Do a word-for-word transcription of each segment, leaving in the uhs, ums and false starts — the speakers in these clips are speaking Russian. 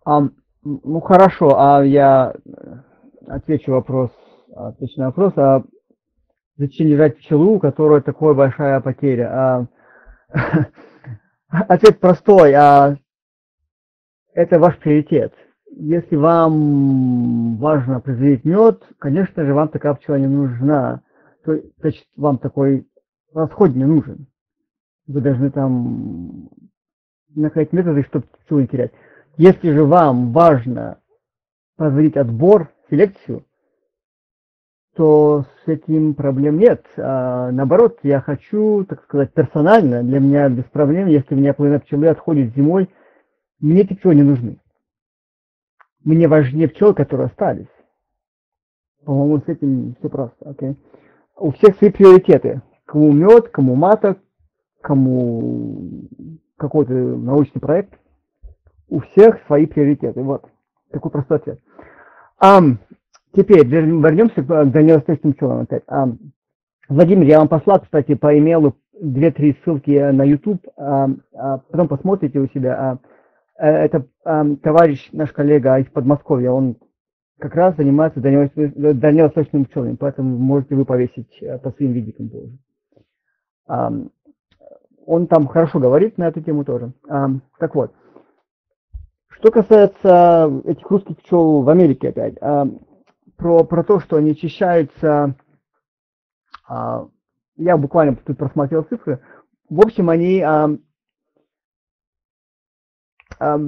А, м, ну хорошо, а я э, отвечу вопрос, отвечу на вопрос, а зачем держать пчелу, у которой такая большая потеря? А, ответ простой, а это ваш приоритет. Если вам важно производить мед, конечно же, вам такая пчела не нужна. То, значит, вам такой расход не нужен. Вы должны там находить методы, чтобы пчелу не терять. Если же вам важно производить отбор, селекцию, то с этим проблем нет. А, наоборот, я хочу, так сказать, персонально, для меня без проблем, если у меня половина пчелы отходит зимой, мне эти пчелы не нужны. Мне важнее пчелы, которые остались. По-моему, с этим все просто. Okay? У всех свои приоритеты. Кому мед, кому маток, кому какой-то научный проект. У всех свои приоритеты. Вот. Такой простой ответ. А, теперь вернемся к дальневосточным пчелам опять. А, Владимир, я вам послал, кстати, по имейлу две-три ссылки на YouTube, а, а потом посмотрите у себя. А, это а, товарищ, наш коллега из Подмосковья, он как раз занимается дальневосточными пчелами, поэтому можете вы повесить по своим видикам тоже. А, он там хорошо говорит на эту тему тоже. А, так вот, что касается этих русских пчел в Америке опять, а, про, про то, что они очищаются, а, я буквально тут просмотрел цифры, в общем, они а, а,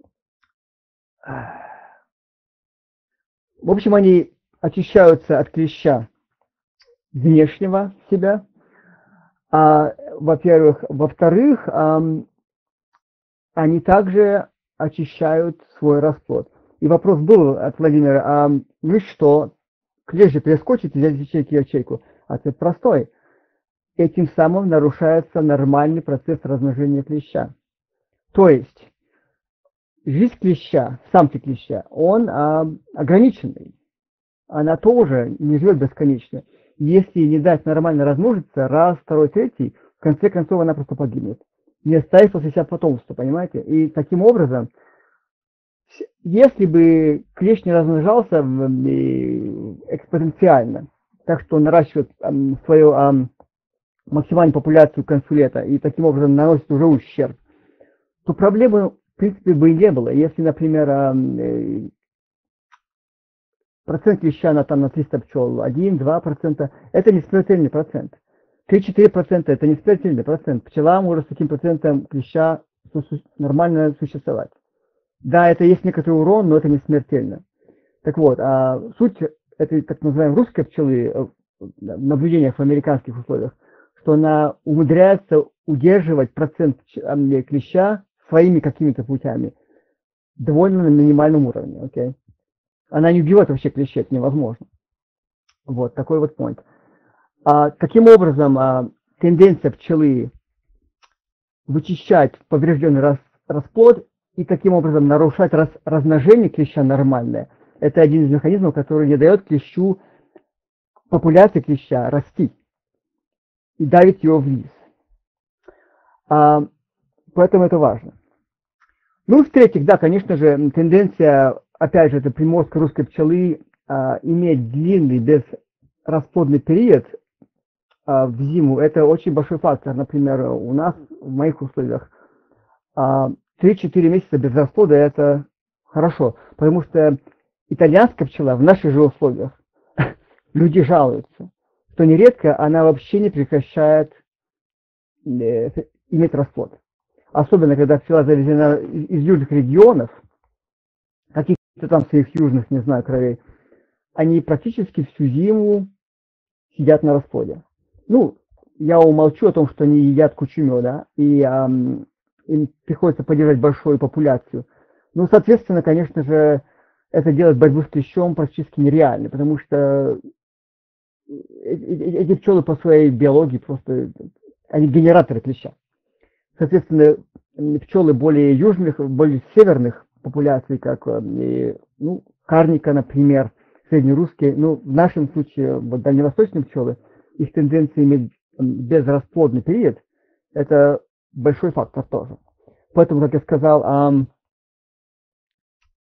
в общем, они очищаются от клеща внешнего себя, а, во-первых. Во-вторых, а, они также очищают свой расплод. И вопрос был от Владимира, а ну что, клещ же перескочит из ячейки в ячейку? Ответ простой. Этим самым нарушается нормальный процесс размножения клеща. То есть, жизнь клеща, самки клеща, он а, ограниченный. Она тоже не живет бесконечно. Если не дать нормально размножиться, раз, второй, третий, в конце концов она просто погибнет. Не оставив после себя потомство, понимаете? И таким образом, если бы клещ не размножался экспоненциально, так что он наращивает эм, свою эм, максимальную популяцию к концу лета и таким образом наносит уже ущерб, то проблемы в принципе бы и не было. Если, например, эм, процент клеща на, там, на триста пчел, один-два процента, это не смертельный процент. три-четыре процента это не смертельный процент. Пчела может с таким процентом клеща нормально существовать. Да, это есть некоторый урон, но это не смертельно. Так вот, а суть этой так называемой русской пчелы в наблюдениях в американских условиях, что она умудряется удерживать процент клеща своими какими-то путями довольно на минимальном уровне. Okay? Она не убивает вообще клещей, это невозможно. Вот, такой вот point. А, таким образом, а, тенденция пчелы вычищать поврежденный рас, расплод и таким образом нарушать раз, размножение клеща нормальное, это один из механизмов, который не дает клещу, популяции клеща расти и давит его вниз. А, поэтому это важно. Ну, в-третьих, да, конечно же, тенденция, опять же, это приморской русской пчелы а, иметь длинный безрасплодный период а, в зиму, это очень большой фактор. Например, у нас, в моих условиях, а, три-четыре месяца без расплода это хорошо, потому что итальянская пчела в наших же условиях, люди жалуются, что нередко она вообще не прекращает э, иметь расплод. Особенно, когда пчела завезена из, из южных регионов, каких-то там своих южных, не знаю, кровей, они практически всю зиму сидят на расплоде. Ну, я умолчу о том, что они едят кучу меда, и эм, им приходится поддерживать большую популяцию. Ну, соответственно, конечно же, это делать борьбу с клещом практически нереально, потому что эти пчелы по своей биологии просто, они генераторы клеща. Соответственно, пчелы более южных, более северных популяций, как ну, карника, например, среднерусские, ну, в нашем случае, вот, дальневосточные пчелы, их тенденция иметь безрасплодный период, это большой фактор тоже. Поэтому, как я сказал,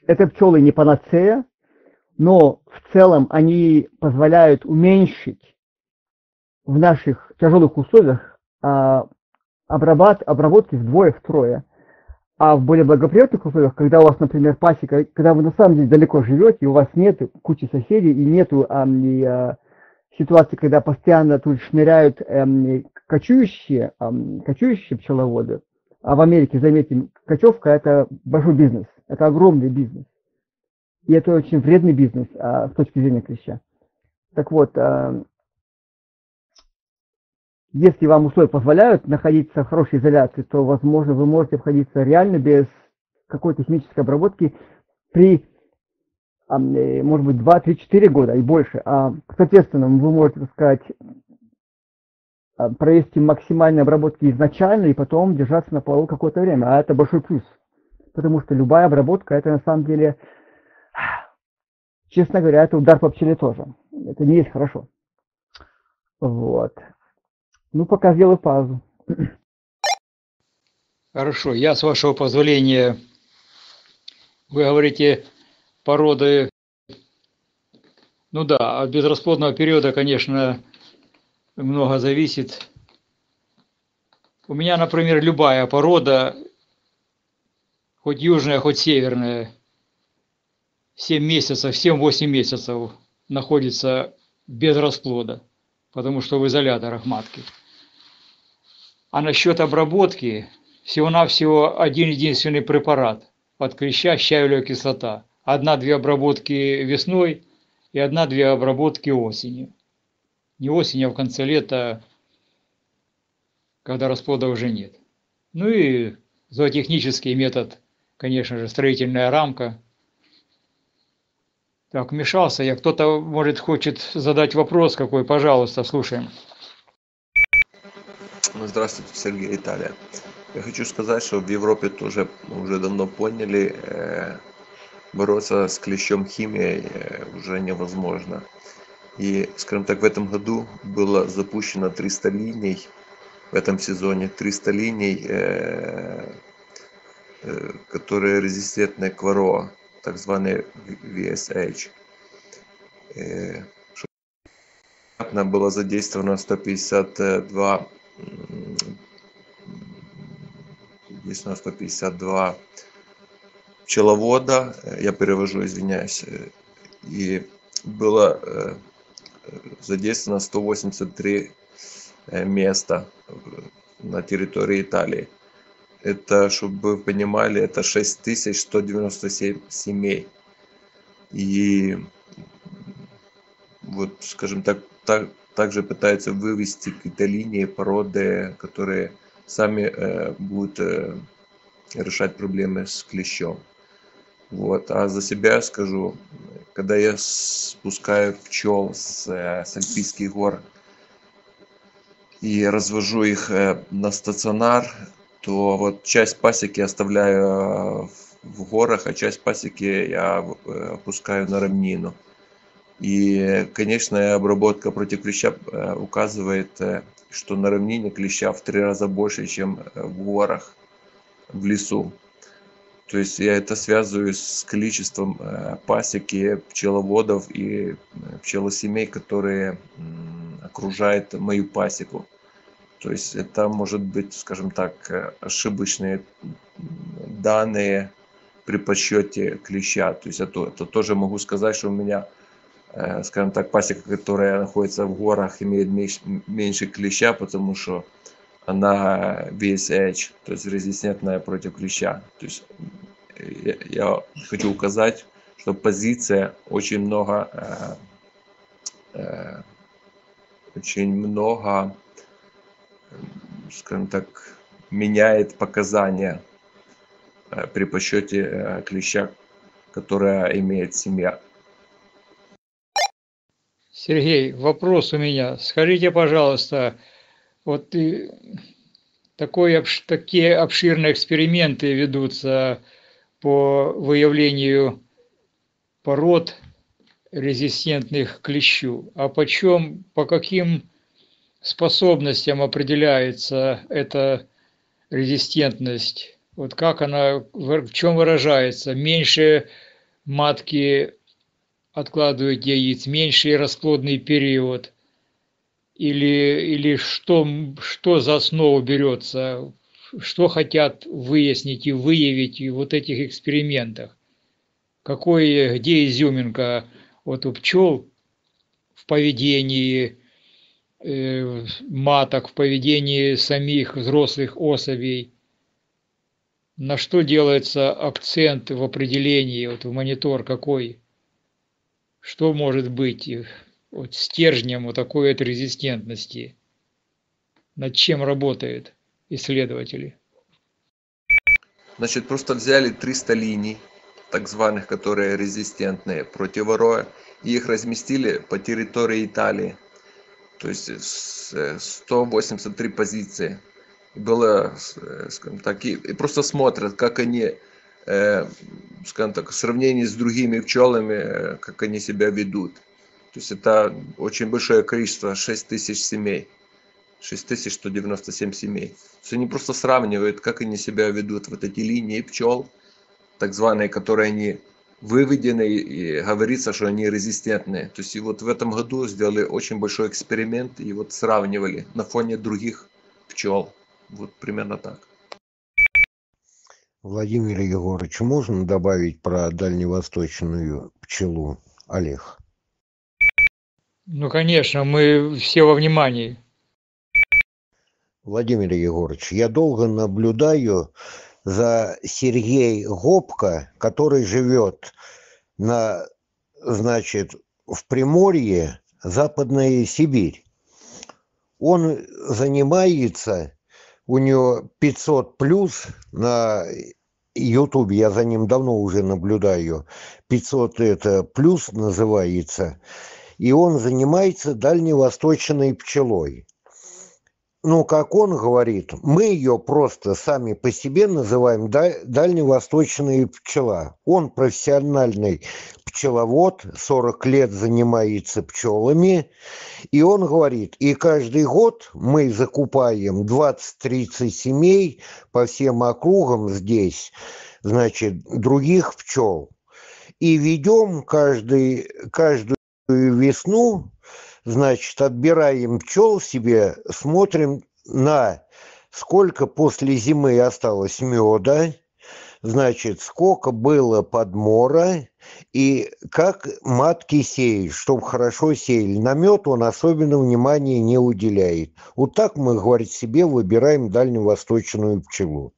это пчелы не панацея, но в целом они позволяют уменьшить в наших тяжелых условиях а, обработ, обработки вдвое-втрое. А в более благоприятных условиях, когда у вас, например, пасека, когда вы на самом деле далеко живете, и у вас нет кучи соседей, и нету а, и, а, ситуации, когда постоянно тут шныряют а, кочующие, а, кочующие пчеловоды, а в Америке, заметьте, кочевка – это большой бизнес, это огромный бизнес. И это очень вредный бизнес а, с точки зрения клеща. Так вот, а, если вам условия позволяют находиться в хорошей изоляции, то, возможно, вы можете обходиться реально без какой-то химической обработки при, а, может быть, два, три, четыре года и больше. А, соответственно, вы можете, так сказать, провести максимальные обработки изначально и потом держаться на плаву какое-то время. А это большой плюс. Потому что любая обработка, это на самом деле, честно говоря, это удар по пчеле тоже. Это не есть хорошо. Вот. Ну, пока сделаю паузу. Хорошо, я, с вашего позволения, вы говорите породы, ну да, от безрасплодного периода, конечно, много зависит. У меня, например, любая порода, хоть южная, хоть северная, семь месяцев, семь-восемь месяцев находится без расплода, потому что в изоляторах матки. А насчет обработки, всего-навсего один единственный препарат от клеща — щавелевая кислота. Одна-две обработки весной и одна-две обработки осенью. Не осенью, а в конце лета, когда расплода уже нет. Ну и зоотехнический метод, конечно же, строительная рамка. Так, вмешался я. Кто-то, может, хочет задать вопрос какой, пожалуйста, слушаем. Здравствуйте, Сергей, Италия. Я хочу сказать, что в Европе тоже уже давно поняли, э, бороться с клещом химией э, уже невозможно. И, скажем так, в этом году было запущено триста линий, в этом сезоне триста линий, э, э, которые резистентны к вароа, так званые ви эс эйч. Э, было задействовано сто пятьдесят два Единственное, сто пятьдесят два пчеловода, я перевожу, извиняюсь, и было задействовано сто восемьдесят три места на территории Италии. Это, чтобы вы понимали, это шесть тысяч сто девяносто семь семей. И вот, скажем так, так также пытаются вывести какие-то линии, породы, которые сами э, будут э, решать проблемы с клещом. Вот. А за себя скажу, когда я спускаю пчел с, э, с Альпийских гор и развожу их э, на стационар, то вот часть пасеки оставляю в горах, а часть пасеки я э, опускаю на равнину. И, конечно, обработка против клеща указывает, что на равнине клеща в три раза больше, чем в горах, в лесу. То есть я это связываю с количеством пасеки, пчеловодов и пчелосемей, которые окружают мою пасеку. То есть это может быть, скажем так, ошибочные данные при подсчете клеща. То есть это, это тоже могу сказать, что у меня, скажем так, пасека, которая находится в горах, имеет меньше, меньше клеща, потому что она ви эс эйч, то есть резистентная против клеща. То есть я, я хочу указать, что позиция очень много, э, э, очень много, скажем так, меняет показания э, при подсчете э, клеща, которая имеет семья. Сергей, вопрос у меня. Скажите, пожалуйста, вот и такой, такие обширные эксперименты ведутся по выявлению пород, резистентных к клещу. А почем, по каким способностям определяется эта резистентность? Вот как она, в чем выражается? Меньше матки откладывают яиц, меньший расплодный период, или, или что, что за основу берется, что хотят выяснить и выявить в вот этих экспериментах, какой, где изюминка вот у пчел в поведении э, маток, в поведении самих взрослых особей, на что делается акцент в определении, вот в монитор какой, что может быть вот стержнем вот такой вот резистентности, над чем работают исследователи? Значит, просто взяли триста линий, так званых, которые резистентные против роя, и их разместили по территории Италии. То есть сто восемьдесят три позиции. Было, скажем так, и, и просто смотрят, как они, э, скажем так, в сравнении с другими пчелами, как они себя ведут. То есть это очень большое количество, шесть тысяч семей, шесть тысяч сто девяносто семь семей. То есть они просто сравнивают, как они себя ведут, вот эти линии пчел, так званые, которые они выведены, и говорится, что они резистентные. То есть и вот в этом году сделали очень большой эксперимент и вот сравнивали на фоне других пчел. Вот примерно так. Владимир Егорович, можно добавить про дальневосточную пчелу, Олег? Ну, конечно, мы все во внимании. Владимир Егорович, я долго наблюдаю за Сергеем Гопко, который живет на, значит, в Приморье, Западная Сибирь. Он занимается, у него пятьсот плюс на Ютубе, я за ним давно уже наблюдаю, пятьсот это плюс называется, и он занимается дальневосточной пчелой. Ну, как он говорит, мы ее просто сами по себе называем дальневосточная пчела. Он профессиональный пчеловод, сорок лет занимается пчелами, и он говорит, и каждый год мы закупаем двадцать-тридцать семей по всем округам здесь, значит, других пчел, и ведем каждый, каждую весну, значит, отбираем пчел себе, смотрим на сколько после зимы осталось меда, значит, сколько было подмора и как матки сеять, чтобы хорошо сеяли. На мед он особенно внимания не уделяет. Вот так мы, говорит, себе выбираем дальневосточную пчелу.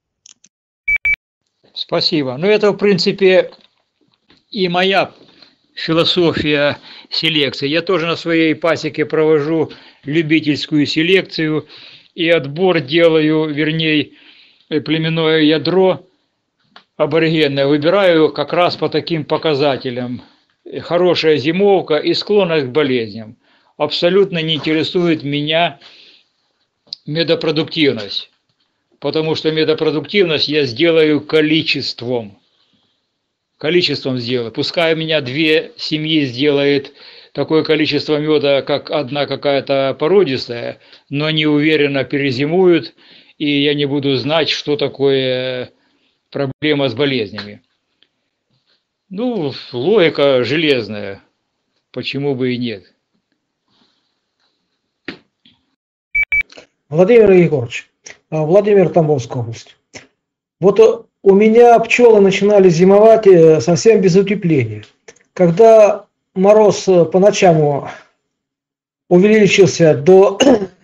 Спасибо. Ну, это, в принципе, и моя философия селекции. Я тоже на своей пасеке провожу любительскую селекцию и отбор делаю, вернее, племенное ядро аборигенное выбираю как раз по таким показателям. Хорошая зимовка и склонность к болезням. Абсолютно не интересует меня медопродуктивность, потому что медопродуктивность я сделаю количеством. Количеством сделаю. Пускай у меня две семьи сделает такое количество меда, как одна какая-то породистая, но не уверенно перезимуют, и я не буду знать, что такое проблема с болезнями. Ну, логика железная. Почему бы и нет? Владимир Егорович, Владимир, Тамбовская область. Вот у меня пчелы начинали зимовать совсем без утепления. Когда мороз по ночам увеличился до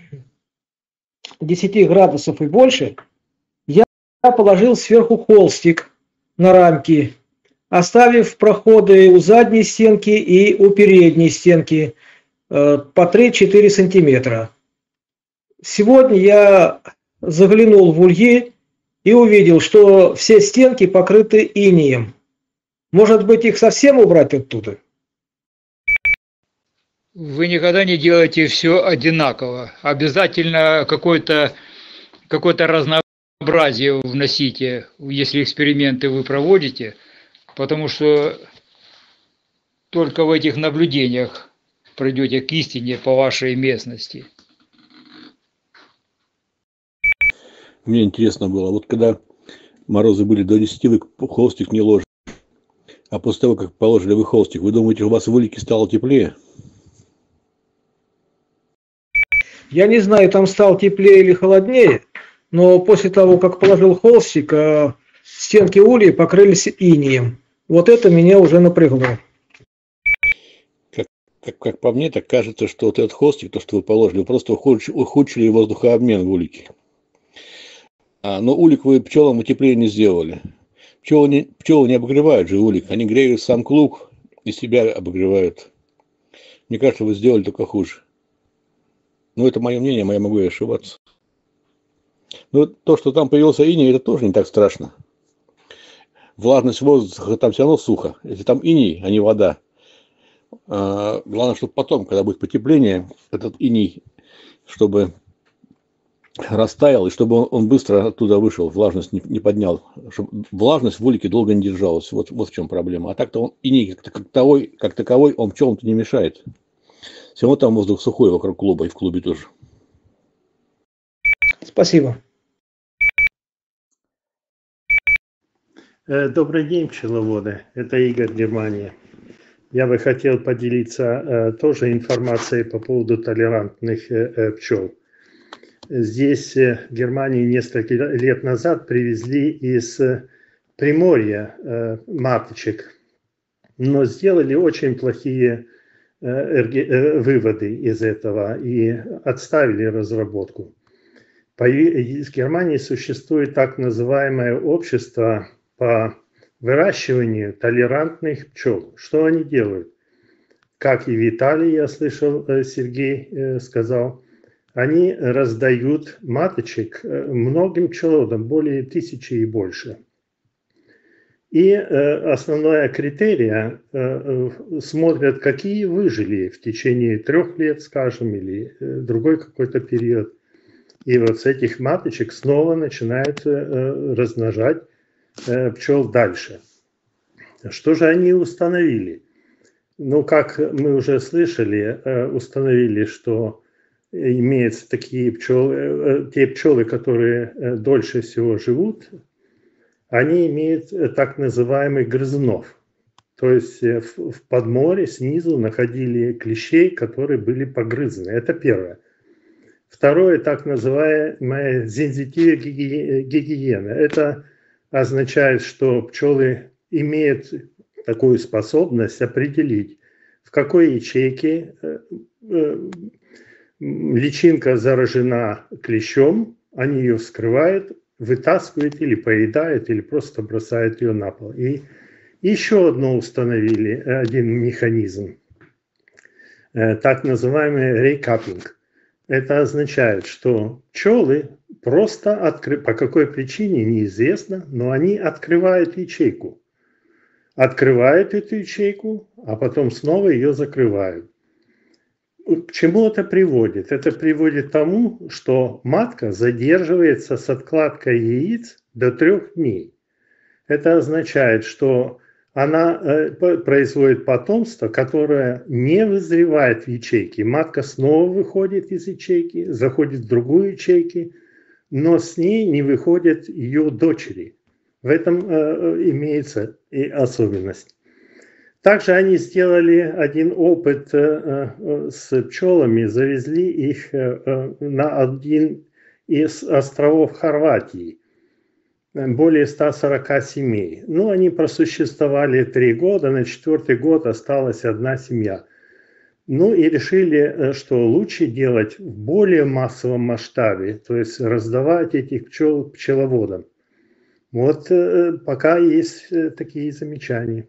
десяти градусов и больше, я положил сверху холстик на рамки, оставив проходы у задней стенки и у передней стенки по три-четыре сантиметра. Сегодня я заглянул в ульи и увидел, что все стенки покрыты инеем. Может быть, их совсем убрать оттуда? Вы никогда не делаете все одинаково. Обязательно какое-то какое-то разнообразие вносите, если эксперименты вы проводите, потому что только в этих наблюдениях придете к истине по вашей местности. Мне интересно было, вот когда морозы были до десяти, вы холстик не ложите, А после того, как положили вы холстик, вы думаете, у вас в улике стало теплее? Я не знаю, там стало теплее или холоднее, но после того, как положил холстик, э, стенки ульи покрылись инеем. Вот это меня уже напрягло. Как, как, как по мне, так кажется, что вот этот холстик, то, что вы положили, вы просто ухудшили, ухудшили воздухообмен в улике. А, но улик вы пчелам утепление не сделали. Пчелы не, пчелы не обогревают же улик, они греют сам клуб и себя обогревают. Мне кажется, вы сделали только хуже. Ну, это мое мнение, я могу и ошибаться. Но то, что там появился иней, это тоже не так страшно. Влажность воздуха, там все равно сухо. Если там иней, а не вода. А, главное, чтобы потом, когда будет потепление, этот иней, чтобы растаял, и чтобы он, он быстро оттуда вышел, влажность не, не поднял. Чтобы влажность в улике долго не держалась. Вот, вот в чем проблема. А так-то он иней как, как, таковой, как таковой, он пчелам-то не мешает. Все равно там воздух сухой вокруг клуба, и в клубе тоже. Спасибо. Добрый день, пчеловоды. Это Игорь, Германия. Я бы хотел поделиться э, тоже информацией по поводу толерантных э, пчел. Здесь, э, в Германии, несколько лет назад привезли из э, Приморья э, маточек, но сделали очень плохие э, э, выводы из этого и отставили разработку. По, в Германии существует так называемое общество по выращиванию толерантных пчел. Что они делают? Как и в Италии, я слышал, Сергей сказал, они раздают маточек многим пчеловодам, более тысячи и больше. И основное критерия смотрят, какие выжили в течение трех лет, скажем, или другой какой-то период. И вот с этих маточек снова начинают размножать пчел дальше. Что же они установили? Ну, как мы уже слышали, установили, что имеются такие пчелы, те пчелы, которые дольше всего живут, они имеют так называемый грызунов. То есть в подморе снизу находили клещей, которые были погрызены. Это первое. Второе, так называемая сенситивная гигиена. Это означает, что пчелы имеют такую способность определить, в какой ячейке личинка заражена клещом, они ее вскрывают, вытаскивают или поедают, или просто бросают ее на пол. И еще одно установили, один механизм, так называемый рейкапинг. Это означает, что пчелы просто откры... по какой причине неизвестно, но они открывают ячейку. Открывают эту ячейку, а потом снова ее закрывают. К чему это приводит? Это приводит к тому, что матка задерживается с откладкой яиц до трех дней. Это означает, что она э, производит потомство, которое не вызревает в ячейке. Матка снова выходит из ячейки, заходит в другую ячейку, но с ней не выходят ее дочери. В этом э, имеется и особенность. Также они сделали один опыт э, э, с пчелами, завезли их э, на один из островов Хорватии. Более ста сорока семей. Ну, они просуществовали три года, на четвертый год осталась одна семья. Ну, и решили, что лучше делать в более массовом масштабе, то есть раздавать этих пчел пчеловодам. Вот пока есть такие замечания.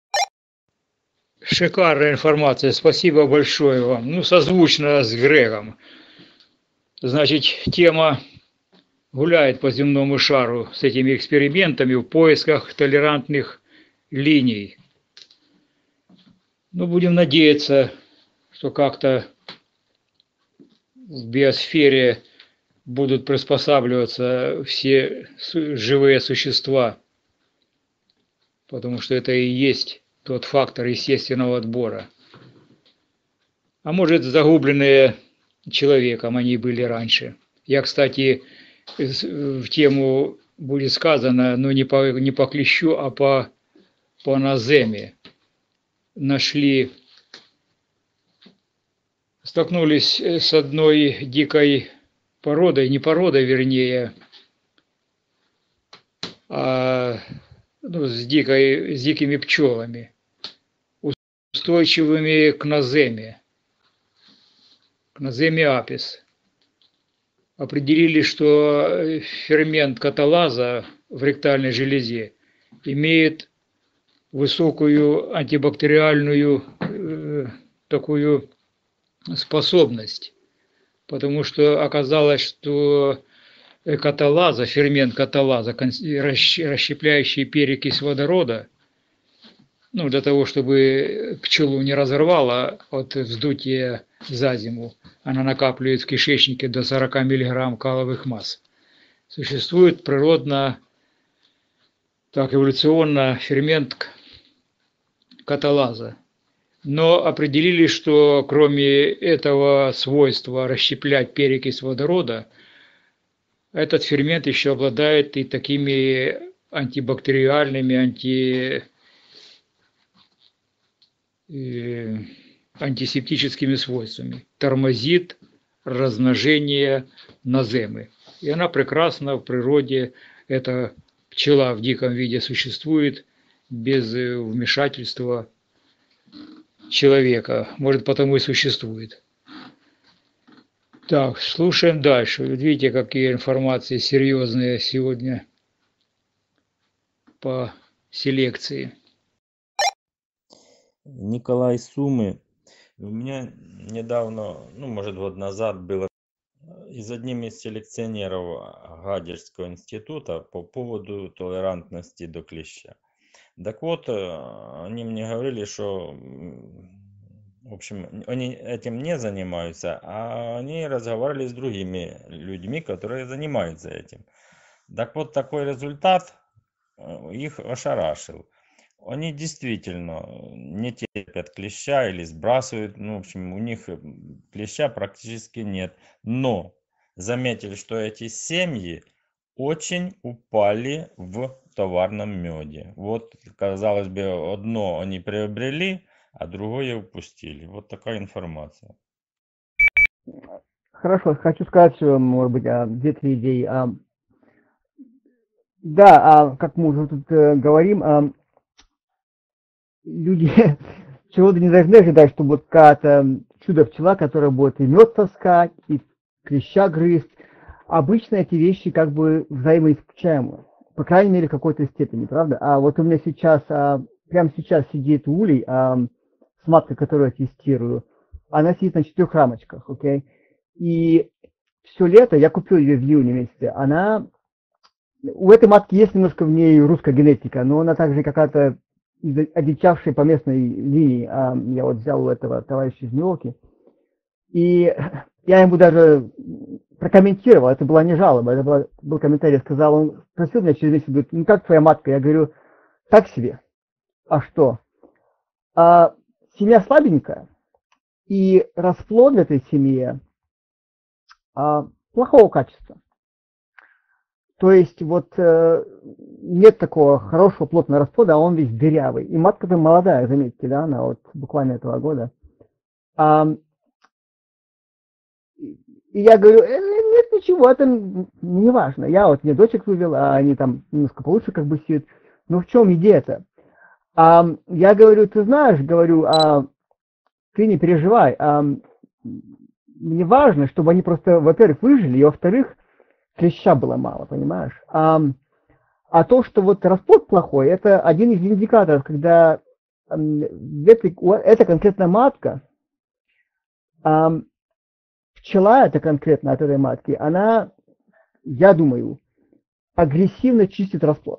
Шикарная информация, спасибо большое вам. Ну, созвучно с Грегом. Значит, тема гуляет по земному шару с этими экспериментами в поисках толерантных линий. Ну, будем надеяться, что как-то в биосфере будут приспосабливаться все живые существа, потому что это и есть тот фактор естественного отбора. А может, загубленные человеком они были раньше. Я, кстати, в тему будет сказано, но не по, не по клещу, а по по наземе нашли, столкнулись с одной дикой породой, не породой, вернее, а ну, с, дикой, с дикими пчелами, устойчивыми к наземе, к наземе апис. Определили, что фермент каталаза в ректальной железе имеет высокую антибактериальную э, такую способность, потому что оказалось, что каталаза, фермент каталаза, расщепляющий перекись водорода, ну, для того, чтобы пчелу не разорвало от вздутия за зиму, она накапливает в кишечнике до сорока миллиграмм каловых масс. Существует природно, так эволюционно, фермент каталаза. Но определили, что кроме этого свойства расщеплять перекись водорода, этот фермент еще обладает и такими антибактериальными, анти... э, антисептическими свойствами. Тормозит размножение наземы. И она прекрасна в природе, эта пчела в диком виде существует без вмешательства человека. Может, потому и существует. Так, слушаем дальше. Видите, какие информации серьезные сегодня по селекции. Николай Сумы. У меня недавно, ну, может, год назад было из одним из селекционеров Гадяжского института по поводу толерантности до клеща. Так вот, они мне говорили, что, в общем, они этим не занимаются, а они разговаривали с другими людьми, которые занимаются этим. Так вот, такой результат их ошарашил. Они действительно не терпят клеща или сбрасывают, ну, в общем, у них клеща практически нет. Но заметили, что эти семьи очень упали в товарном меде. Вот, казалось бы, одно они приобрели, а другое упустили. Вот такая информация. Хорошо, хочу сказать, может быть, две-три идеи. Да, как мы уже тут говорим, люди чего-то не должны ожидать, что будет какая-то чудо-пчела, которая будет и мед таскать, и клеща грызть. Обычно эти вещи как бы взаимоисключаемы, по крайней мере, в какой-то степени, правда? А вот у меня сейчас, а, прямо сейчас сидит улей а, с маткой, которую я тестирую. Она сидит на четырех рамочках, окей? И все лето, я купил ее в июне месяце, она... У этой матки есть немножко в ней русская генетика, но она также какая-то одичавшая по местной линии. А, я вот взял у этого товарища из Нью-Йорка. И я ему даже прокомментировал, это была не жалоба, это была, был комментарий, сказал, он спросил меня через месяц, говорит, ну как твоя матка? Я говорю, так себе. А что? А, семья слабенькая, и расплод в этой семье а, плохого качества. То есть вот э, нет такого хорошего плотного расплода, а он весь дырявый. И матка-то молодая, заметьте, да, она вот буквально этого года. А, и я говорю, э, нет ничего, это не важно. Я вот мне дочек вывел, а они там немножко получше как бы сидят. Ну в чем идея-то? А, я говорю, ты знаешь, говорю, а, ты не переживай. А, мне важно, чтобы они просто, во-первых, выжили, и во-вторых, клеща было мало, понимаешь? А, а то, что вот расплод плохой, это один из индикаторов, когда это, это конкретно матка, а, пчела, это конкретно от этой матки, она, я думаю, агрессивно чистит расплод.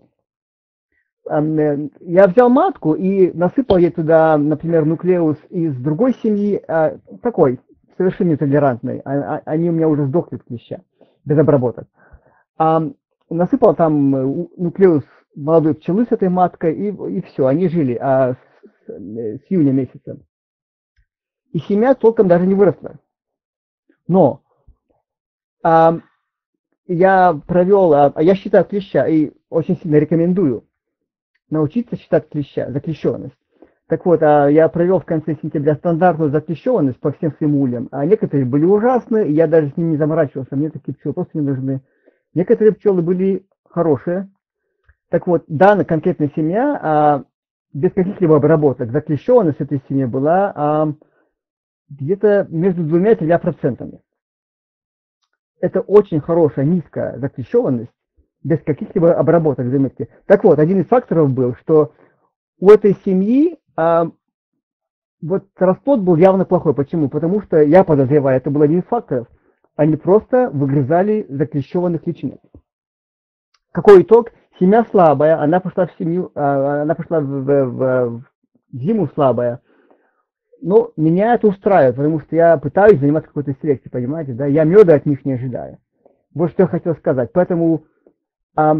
Я взял матку и насыпал ей туда, например, нуклеус из другой семьи, такой, совершенно нетолерантный. Они у меня уже сдохли от клеща, без обработок. Насыпал там нуклеус молодой пчелы с этой маткой, и, и все, они жили а, с, с июня месяца. И семья толком даже не выросла. Но а, я провел, а, я считаю клеща и очень сильно рекомендую научиться считать клеща, заклещенность. Так вот, а я провел в конце сентября стандартную заклещенность по всем своим ульям, а некоторые были ужасные, и я даже с ними не заморачивался, мне такие пчелы просто не нужны. Некоторые пчелы были хорошие. Так вот, данная конкретная семья, а, без каких-либо обработок, заклещенность этой семьи была а, где-то между двумя и тремя процентами. Это очень хорошая, низкая заклещенность, без каких-либо обработок, заметьте. Так вот, один из факторов был, что у этой семьи а, вот расплод был явно плохой. Почему? Потому что, я подозреваю, это был один из факторов. Они просто выгрызали заклещенных личинок. Какой итог? Семья слабая, она пошла в семью, а, она пошла в, в, в, в зиму слабая. Но меня это устраивает, потому что я пытаюсь заниматься какой-то селекцией, понимаете, да? Я меда от них не ожидаю. Вот что я хотел сказать. Поэтому а,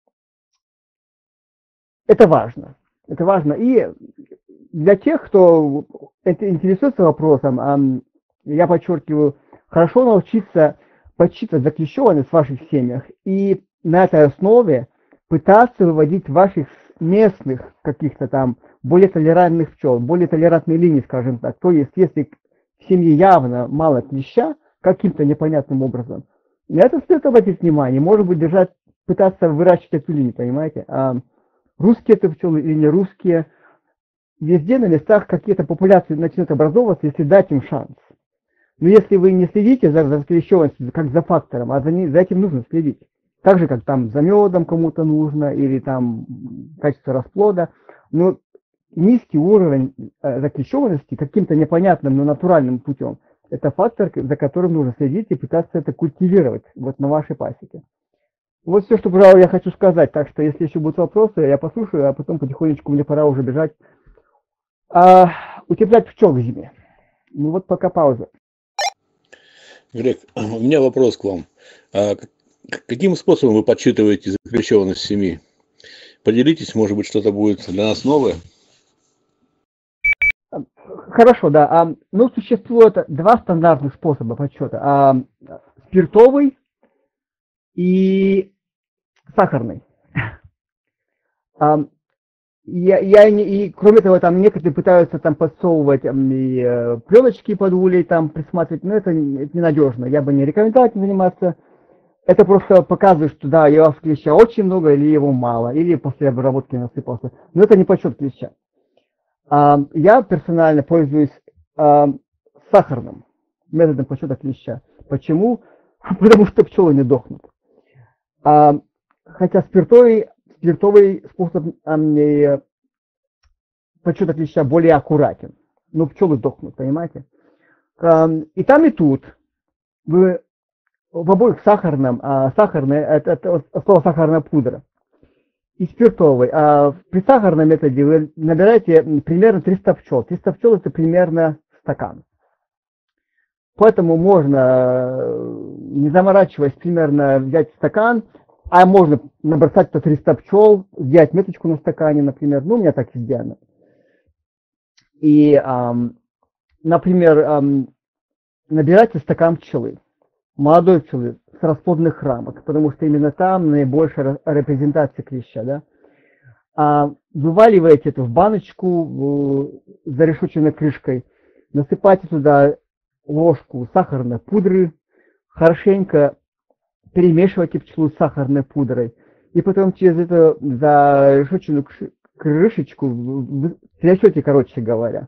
это важно. Это важно. И для тех, кто интересуется вопросом, а, я подчеркиваю, хорошо научиться подсчитывать заклещенность в ваших семьях и на этой основе пытаться выводить ваших местных каких-то там более толерантных пчел, более толерантные линии, скажем так. То есть, если в семье явно мало клеща, каким-то непонятным образом, на это стоит обратить внимание. Может быть, держать, пытаться выращивать эту линию, понимаете? А русские это пчелы или не русские, везде на местах какие-то популяции начнут образовываться, если дать им шанс. Но если вы не следите за заклещенностью, как за фактором, а за, не, за этим нужно следить. Так же, как там за медом кому-то нужно, или там качество расплода. Но низкий уровень э, заклещенности каким-то непонятным, но натуральным путем, это фактор, за которым нужно следить и пытаться это культивировать вот на вашей пасеке. Вот все, что, пожалуй, я хочу сказать. Так что, если еще будут вопросы, я послушаю, а потом потихонечку мне пора уже бежать. А, утеплять пчел в зиме. Ну вот пока пауза. Грег, у меня вопрос к вам. А каким способом вы подсчитываете заклещенность семьи? Поделитесь, может быть, что-то будет для нас новое? Хорошо, да. А, ну, существует два стандартных способа подсчета. А, спиртовый и сахарный. А, я, я не, и кроме того, там некоторые пытаются там подсовывать там, и, э, пленочки под улей, там присматривать, но это, это ненадежно. Я бы не рекомендовал этим заниматься. Это просто показывает, что да, у вас клеща очень много, или его мало, или после обработки насыпался. Но это не подсчет клеща. А, я персонально пользуюсь а, сахарным методом подсчета клеща. Почему? Потому что пчелы не дохнут. А, хотя спиртовый, спиртовый способ а, подсчета клеща более аккуратен. Но пчелы дохнут, понимаете? А, и там, и тут вы в обоих сахарном, а сахарное, это, это слово сахарная пудра, и спиртовый. А при сахарном методе вы набираете примерно триста пчел. триста пчел это примерно стакан. Поэтому можно, не заморачиваясь, примерно взять стакан, а можно набросать по триста пчел, взять меточку на стакане, например. Ну, у меня так и сделано. И, эм, например, эм, набирайте стакан пчелы. Молодой пчелы с расплодных рамок, потому что именно там наибольшая репрезентация клеща, да. А вываливаете это в баночку с зарешоченной крышкой, насыпайте туда ложку сахарной пудры, хорошенько перемешивайте пчелу с сахарной пудрой, и потом через эту зарешоченную крышечку трясете, короче говоря.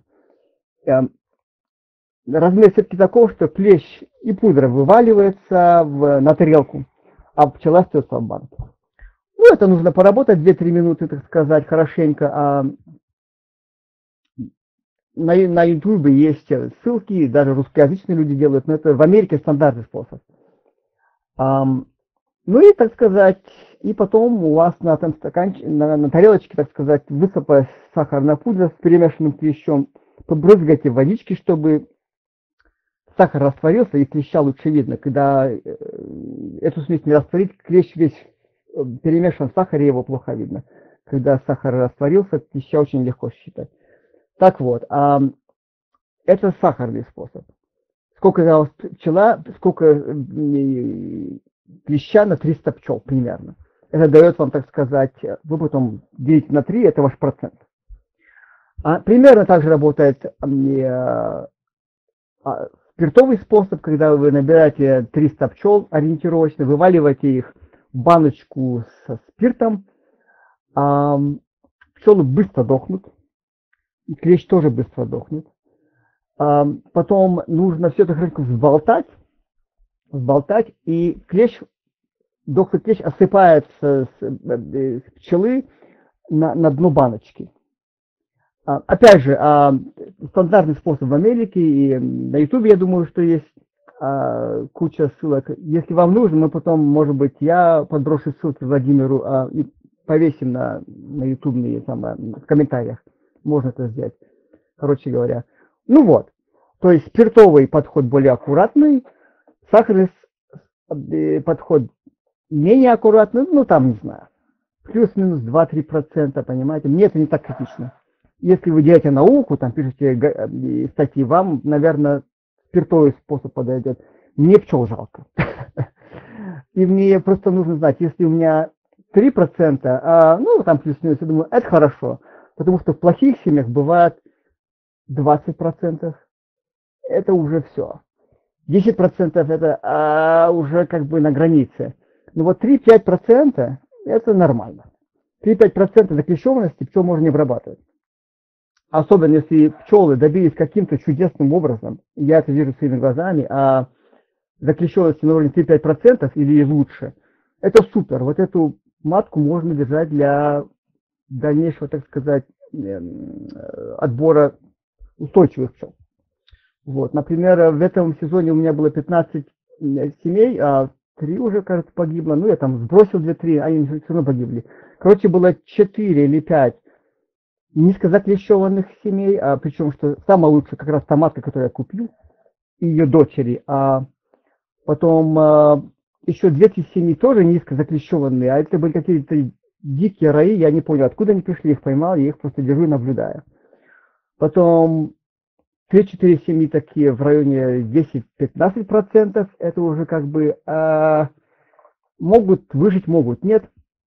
Размер все-таки таков, что клещ и пудра вываливается в, на тарелку, а пчела остается в банке. Ну, это нужно поработать две-три минуты, так сказать, хорошенько. А на, на YouTube есть ссылки, даже русскоязычные люди делают, но это в Америке стандартный способ. А, ну и, так сказать, и потом у вас на, там, стаканч... на, на тарелочке, так сказать, высыпая сахарная пудра с перемешанным клещом, побрызгайте водички, чтобы сахар растворился, и клеща лучше видно. Когда э, эту смесь не растворить, клещ весь перемешан в сахаре, его плохо видно. Когда сахар растворился, клеща очень легко считать. Так вот, а, это сахарный способ. Сколько у вас пчела, сколько э, клеща на триста пчел примерно. Это дает вам, так сказать, вы потом делите на три, это ваш процент. А примерно так же работает э, спиртовый способ, когда вы набираете триста пчел ориентировочно, вываливаете их в баночку со спиртом, а пчелы быстро дохнут, и клещ тоже быстро дохнет. А потом нужно все это хорошо взболтать, взболтать, и клещ, дохлый клещ осыпается с, с пчелы на, на дно баночки. А, опять же, а, стандартный способ в Америке, и на Ютубе, я думаю, что есть а, куча ссылок. Если вам нужно, мы потом, может быть, я подброшу ссылки Владимиру а, и повесим на, на ютубные там, в комментариях. Можно это сделать, короче говоря. Ну вот, то есть спиртовый подход более аккуратный, сахарный подход менее аккуратный, ну там, не знаю, плюс-минус два-три процента, понимаете, мне это не так критично. Если вы делаете науку, там пишете статьи, вам, наверное, спиртовый способ подойдет. Мне пчел жалко. И мне просто нужно знать, если у меня три процента, а, ну там плюс-минус, я думаю, это хорошо. Потому что в плохих семьях бывает двадцать процентов. Это уже все. десять процентов это а, уже как бы на границе. Но вот три-пять процентов это нормально. три-пять процентов заклещенности пчел можно не обрабатывать. Особенно если пчелы добились каким-то чудесным образом, я это вижу своими глазами, а заклещенности на уровне три-пять процентов или лучше, это супер. Вот эту матку можно держать для дальнейшего, так сказать, отбора устойчивых пчел. Вот. Например, в этом сезоне у меня было пятнадцать семей, а три уже, кажется, погибло. Ну, я там сбросил две-три, они все равно погибли. Короче, было четыре или пять низкозаклещенных семей, а причем, что самое лучшее, как раз та матка, которую я купил, и ее дочери. А потом а, еще две-три семьи тоже низкозаклещенные, а это были какие-то дикие раи, я не понял, откуда они пришли, их поймал, я их просто держу и наблюдаю. Потом три-четыре семьи такие в районе десять-пятнадцать процентов, это уже как бы а, могут выжить, могут, нет.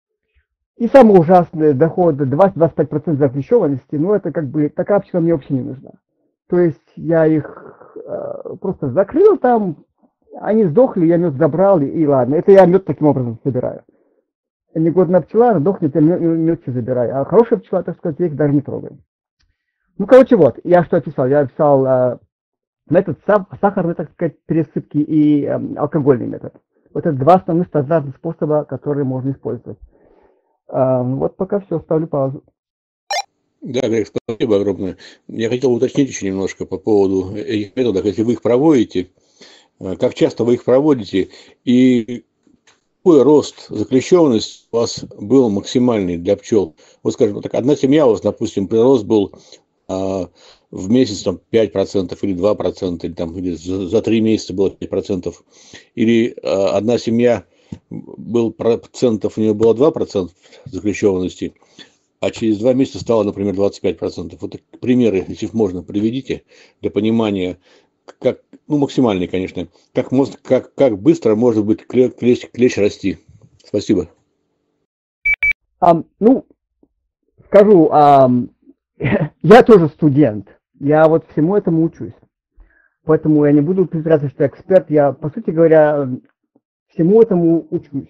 И самое ужасное, доход двадцать-двадцать пять процентов заклещенности, ну это как бы, такая пчела мне вообще не нужна. То есть я их э, просто закрыл там, они сдохли, я мед забрал, и, и ладно. Это я мед таким образом собираю. Негодная пчела, она дохнет, я мед, мед все забираю. А хорошая пчела, так сказать, я их даже не трогаю. Ну, короче, вот, я что описал? Я описал э, метод сахарной, так сказать, пересыпки и э, алкогольный метод. Вот это два основных стандартных способа, которые можно использовать. А, вот пока все, ставлю паузу. Да, Грег, спасибо огромное. Я хотел уточнить еще немножко по поводу этих методов. Если вы их проводите, как часто вы их проводите, и какой рост заклещенности у вас был максимальный для пчел? Вот, скажем так, одна семья у вас, допустим, прирост был а, в месяц там, пять процентов или два процента, или, там, или за, за три месяца было пять процентов, или а, одна семья был процентов, у нее было два процента заклещенности, а через два месяца стало, например, двадцать пять процентов. Вот примеры, если можно, приведите для понимания, как, ну, максимальные, конечно, как, может, как, как быстро может быть клещ, клещ расти. Спасибо. Um, ну, скажу, um, я тоже студент, я вот всему этому учусь, поэтому я не буду притворяться, что я эксперт, я, по сути говоря, всему этому учусь.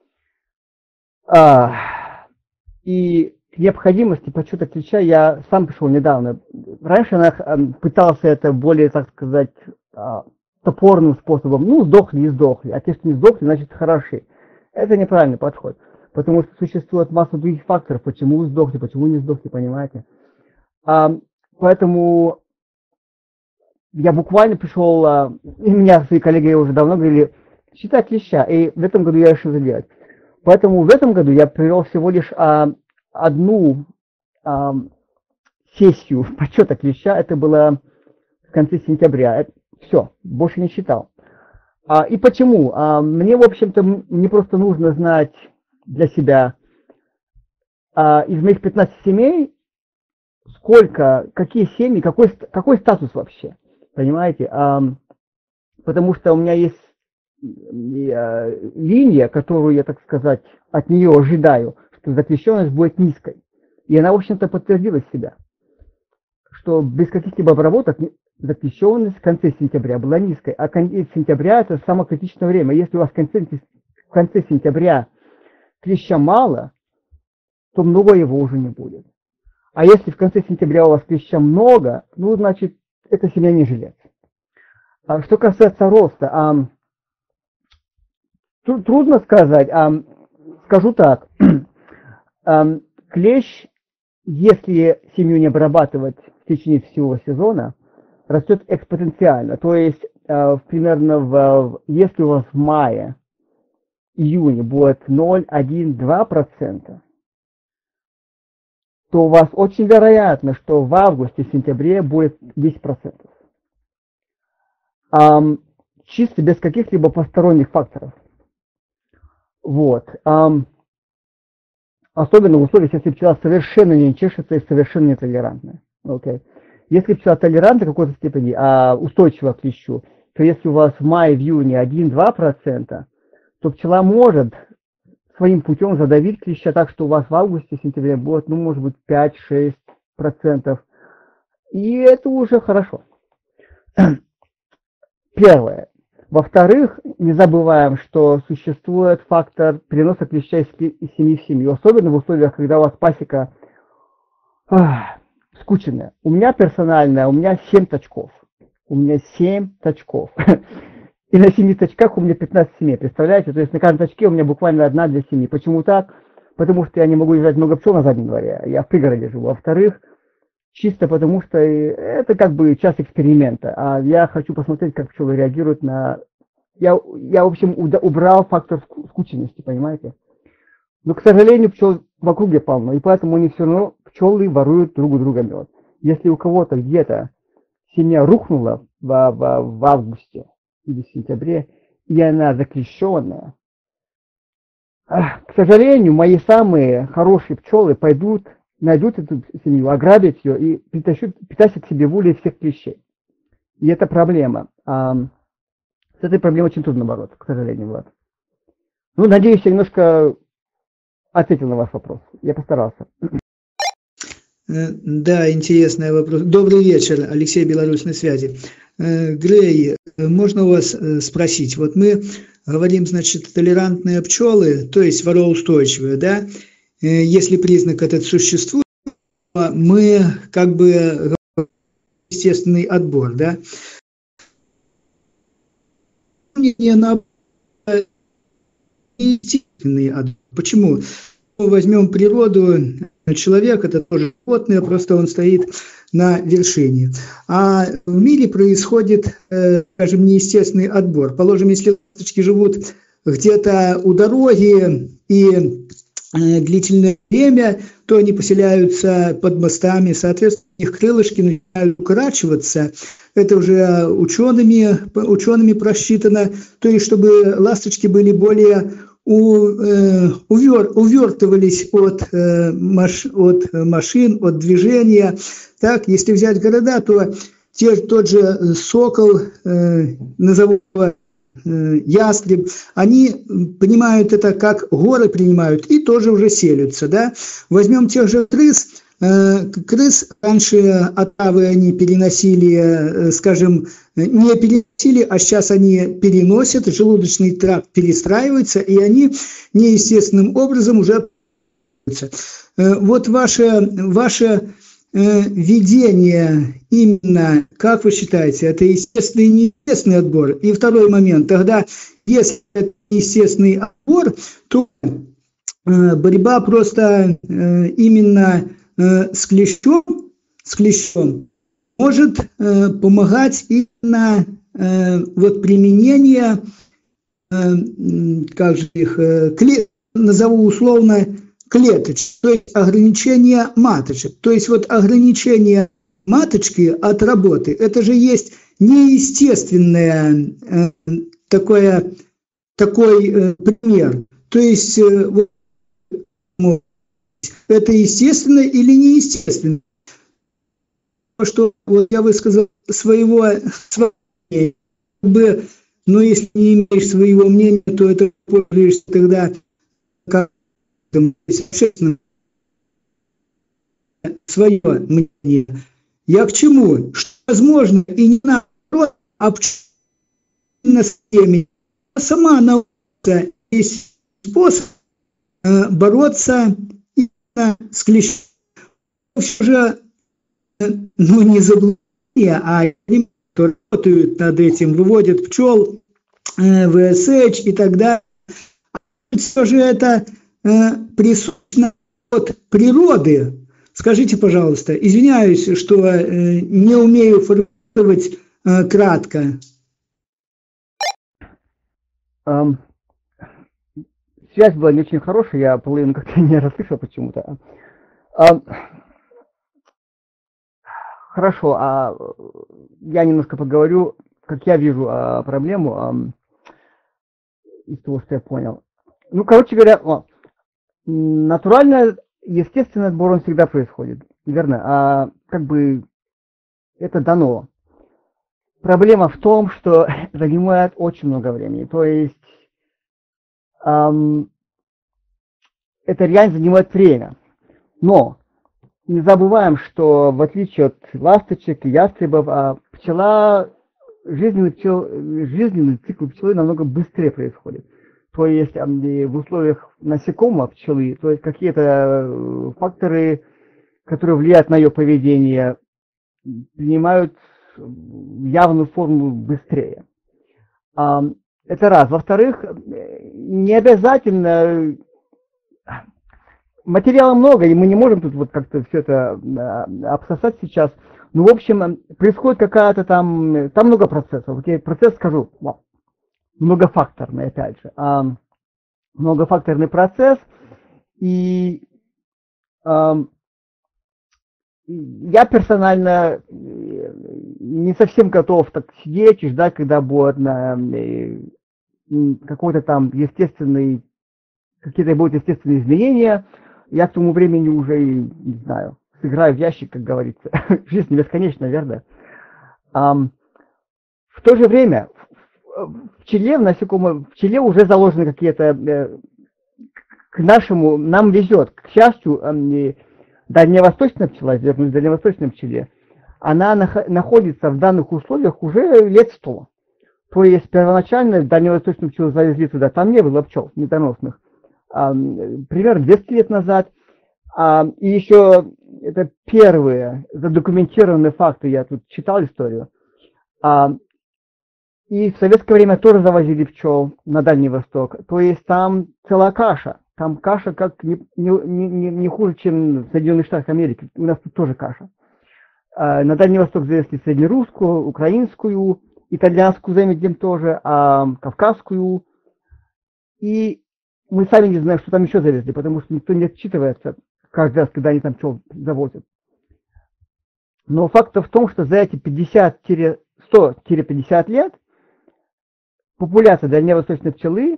А, и к необходимости подсчета клеща я сам пришел недавно. Раньше я пытался это более, так сказать, топорным способом. Ну, сдохли и сдохли. А те, что не сдохли, значит, хороши. Это неправильный подход. Потому что существует масса других факторов, почему сдохли, почему не сдохли, понимаете. А, поэтому я буквально пришел, а, и меня свои коллеги уже давно говорили, считать клеща. И в этом году я решил это делать. Поэтому в этом году я привел всего лишь а, одну а, сессию подсчета клеща. Это было в конце сентября. Это, все, больше не считал. А, и почему? А, мне, в общем-то, не просто нужно знать для себя а, из моих пятнадцати семей, сколько, какие семьи, какой, какой статус вообще. Понимаете? А, потому что у меня есть линия, которую я, так сказать, от нее ожидаю, что заклещенность будет низкой. И она, в общем-то, подтвердила себя, что без каких-либо обработок заклещенность в конце сентября была низкой, а конец сентября – это самое критичное время. Если у вас в конце, в конце сентября клеща мало, то много его уже не будет. А если в конце сентября у вас клеща много, ну, значит, эта семья не жилец. А что касается роста, а, трудно сказать, а, скажу так, а, клещ, если семью не обрабатывать в течение всего сезона, растет экспоненциально. То есть, а, примерно, в, если у вас в мае, июне будет ноль, один, два процента, то у вас очень вероятно, что в августе-сентябре будет десять процентов. Um, чисто без каких-либо посторонних факторов. Вот. Um, особенно в условиях, если пчела совершенно не чешется и совершенно нетолерантная. Okay. Если пчела толерантна в какой-то степени, а устойчива к клещу, то если у вас в мае, в июне один-два процента, то пчела может своим путем задавить клеща так, что у вас в августе-сентябре будет, ну, может быть, пять-шесть процентов. И это уже хорошо. Первое. Во-вторых, не забываем, что существует фактор переноса клеща из семьи в семью, особенно в условиях, когда у вас пасека ах, скученная. У меня персонально, у меня семь точков. У меня семь точков. И на семи точках у меня пятнадцать семей, представляете? То есть на каждом точке у меня буквально одна для семьи. Почему так? Потому что я не могу держать много пчел на заднем дворе, я в пригороде живу. Во-вторых, чисто потому что это как бы часть эксперимента, а я хочу посмотреть, как пчелы реагируют на... Я, я в общем, убрал фактор скученности, понимаете? Но, к сожалению, пчел в округе полно, и поэтому они все равно, пчелы воруют друг у друга мед. Если у кого-то где-то семья рухнула в, в, в августе или в сентябре, и она заклещенная, к сожалению, мои самые хорошие пчелы пойдут, найдут эту семью, ограбят ее и притащат, притащат к себе в улей всех клещей. И это проблема. А с этой проблемой очень трудно бороться, к сожалению, Влад. Ну, надеюсь, я немножко ответил на ваш вопрос. Я постарался. Да, интересный вопрос. Добрый вечер, Алексей, Беларусь, на связи. Грей, можно у вас спросить? Вот мы говорим, значит, толерантные пчелы, то есть вороустойчивые, да? Если признак этот существует, мы как бы естественный отбор, да? Не на естественный отбор. Почему? Возьмем природу, человек это тоже животное, просто он стоит на вершине. А в мире происходит, скажем, неестественный отбор. Положим, если ласточки живут где-то у дороги и длительное время, то они поселяются под мостами, соответственно, их крылышки начинают укорачиваться. Это уже учеными, учеными просчитано, то есть чтобы ласточки были более у, э, увер, увертывались от, э, маш, от машин, от движения. Так, если взять города, то те, тот же сокол, э, назову ястреб, они понимают это как горы принимают и тоже уже селятся, да. Возьмем тех же крыс, э, крыс раньше отравы они переносили, э, скажем, не переносили, а сейчас они переносят, желудочный тракт перестраивается, и они неестественным образом уже э, вот ваше, ваше видение именно, как вы считаете, это естественный и неестественный отбор? И второй момент, тогда, если это естественный отбор, то борьба просто именно с клещом, с клещом может помогать именно вот применение, как же их, назову условно, клеточек, то есть ограничение маточек. То есть вот ограничение маточки от работы, это же есть неестественное э, такое, такой э, пример. То есть э, вот, это естественно или неестественно? Что вот я высказал своего, своего бы но если не имеешь своего мнения, то это пользуешься тогда как свое мнение. Я к чему? Что возможно и не наоборот, а на теме. Сама наука есть способ э, бороться именно с клещами. Все же, э, ну, не заблуждение, а они, кто работают над этим, выводят пчел, э, вэ эс эйч и так далее. Все же это э, присутствует от природы. Скажите, пожалуйста, извиняюсь, что э, не умею формулировать э, кратко. Um, связь была не очень хорошая, я половину как-то не расслышал почему-то. Um, хорошо, а я немножко поговорю, как я вижу а, проблему а, из того, что я понял. Ну, короче говоря, о, натурально, естественный отбор он всегда происходит, верно? А как бы это дано. Проблема в том, что занимает очень много времени. То есть эм, это реально занимает время. Но не забываем, что в отличие от ласточек и ястребов, а пчела, жизненный, пчел, жизненный цикл пчелы намного быстрее происходит. То есть эм, в условиях насекомого пчелы, то есть какие-то факторы, которые влияют на ее поведение, принимают явную форму быстрее. Это раз. Во-вторых, не обязательно, материала много, и мы не можем тут вот как-то все это обсосать сейчас. Ну, в общем, происходит какая-то там, там много процессов. Вот я процесс скажу, многофакторный, опять же. Многофакторный процесс, и я персонально не совсем готов так сидеть и ждать, когда будет на какой-то там естественный, какие-то будут естественные изменения. Я к тому времени уже, не знаю, сыграю в ящик, как говорится. Жизнь не бесконечна, верно? В то же время в пчеле, в насекомом, в пчеле уже заложены какие-то, к нашему, нам везет, к счастью, дальневосточная пчела, вернусь к дальневосточной пчеле, она нах- находится в данных условиях уже лет сто. То есть первоначально дальневосточную пчелу завезли туда, там не было пчел медоносных, а, примерно двести лет назад. А, и еще это первые задокументированные факты, я тут читал историю. А, и в советское время тоже завозили пчел на Дальний Восток. То есть там целая каша. Там каша как не, не, не, не хуже, чем в Соединенных Штатах Америки. У нас тут тоже каша. А, на Дальний Восток завезли среднерусскую, украинскую, итальянскую заметим тоже, а кавказскую. И мы сами не знаем, что там еще завезли, потому что никто не отчитывается каждый раз, когда они там пчел завозят. Но факт в том, что за эти пятьдесят-сто-пятьдесят лет популяция дальневосточной пчелы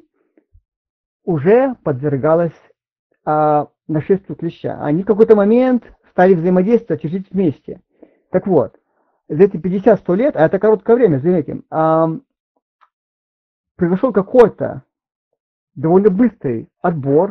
уже подвергалась а, нашествию клеща. Они в какой-то момент стали взаимодействовать и жить вместе. Так вот, за эти пятьдесят-сто лет, а это короткое время, заметим, а, произошел какой-то довольно быстрый отбор.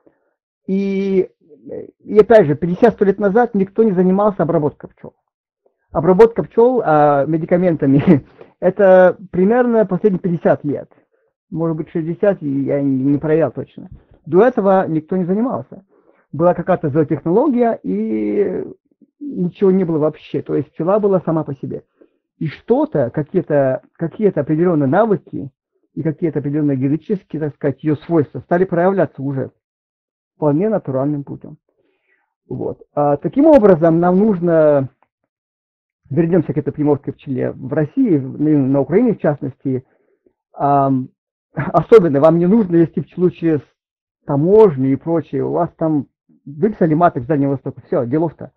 И, и опять же, пятьдесят-сто лет назад никто не занимался обработкой пчел. Обработка пчел а, медикаментами это примерно последние пятьдесят лет. Может быть шестьдесят, я не проверял точно. До этого никто не занимался. Была какая-то зоотехнология, и ничего не было вообще. То есть пчела была сама по себе. И что-то, какие-то какие-то определенные навыки и какие-то определенные генетические, так сказать, ее свойства стали проявляться уже вполне натуральным путем. Вот. А, таким образом, нам нужно, вернемся к этой приморской пчеле, в России, на Украине в частности, а, особенно вам не нужно вести пчелу через таможню и прочее. У вас там выписали маток с Дальнего Востока. Все, делов-то.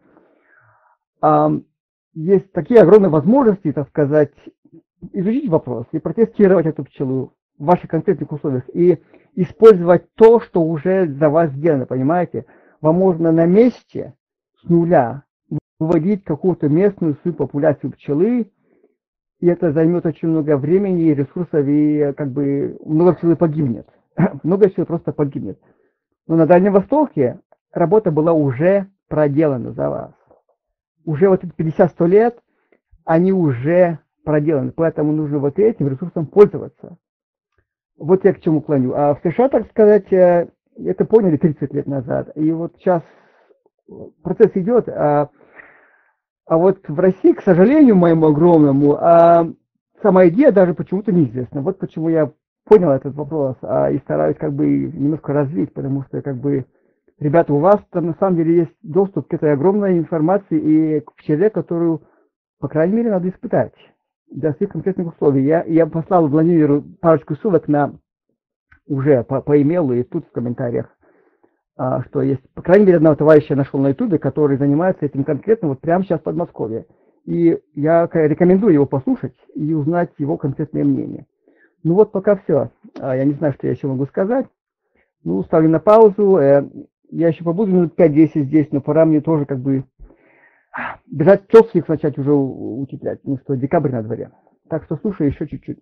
А, есть такие огромные возможности, так сказать, изучить вопрос и протестировать эту пчелу в ваших конкретных условиях и использовать то, что уже за вас сделано, понимаете? Вам можно на месте с нуля выводить какую-то местную свою популяцию пчелы и это займет очень много времени, ресурсов, и как бы много всего погибнет. Много всего просто погибнет. Но на Дальнем Востоке работа была уже проделана за вас. Уже вот эти пятьдесят-сто лет, они уже проделаны, поэтому нужно вот этим ресурсом пользоваться. Вот я к чему клоню. А в США, так сказать, это поняли тридцать лет назад, и вот сейчас процесс идет, а, а вот в России, к сожалению, моему огромному, а сама идея даже почему-то неизвестна. Вот почему я понял этот вопрос, а, и стараюсь как бы немножко развить, потому что как бы, ребята, у вас там на самом деле есть доступ к этой огромной информации и к человеку, которую, по крайней мере, надо испытать для своих конкретных условий. Я, я послал Владимиру парочку ссылок на уже по, по имейлу и тут в комментариях, а, что есть, по крайней мере, одного товарища я нашел на ютубе, который занимается этим конкретно вот прямо сейчас в Подмосковье. И я рекомендую его послушать и узнать его конкретное мнение. Ну вот пока все. Я не знаю, что я еще могу сказать. Ну, ставлю на паузу. Я еще побуду минут пять-десять здесь, но пора мне тоже как бы бежать тёплых начать уже утеплять. Ну что, декабрь на дворе. Так что слушай еще чуть-чуть.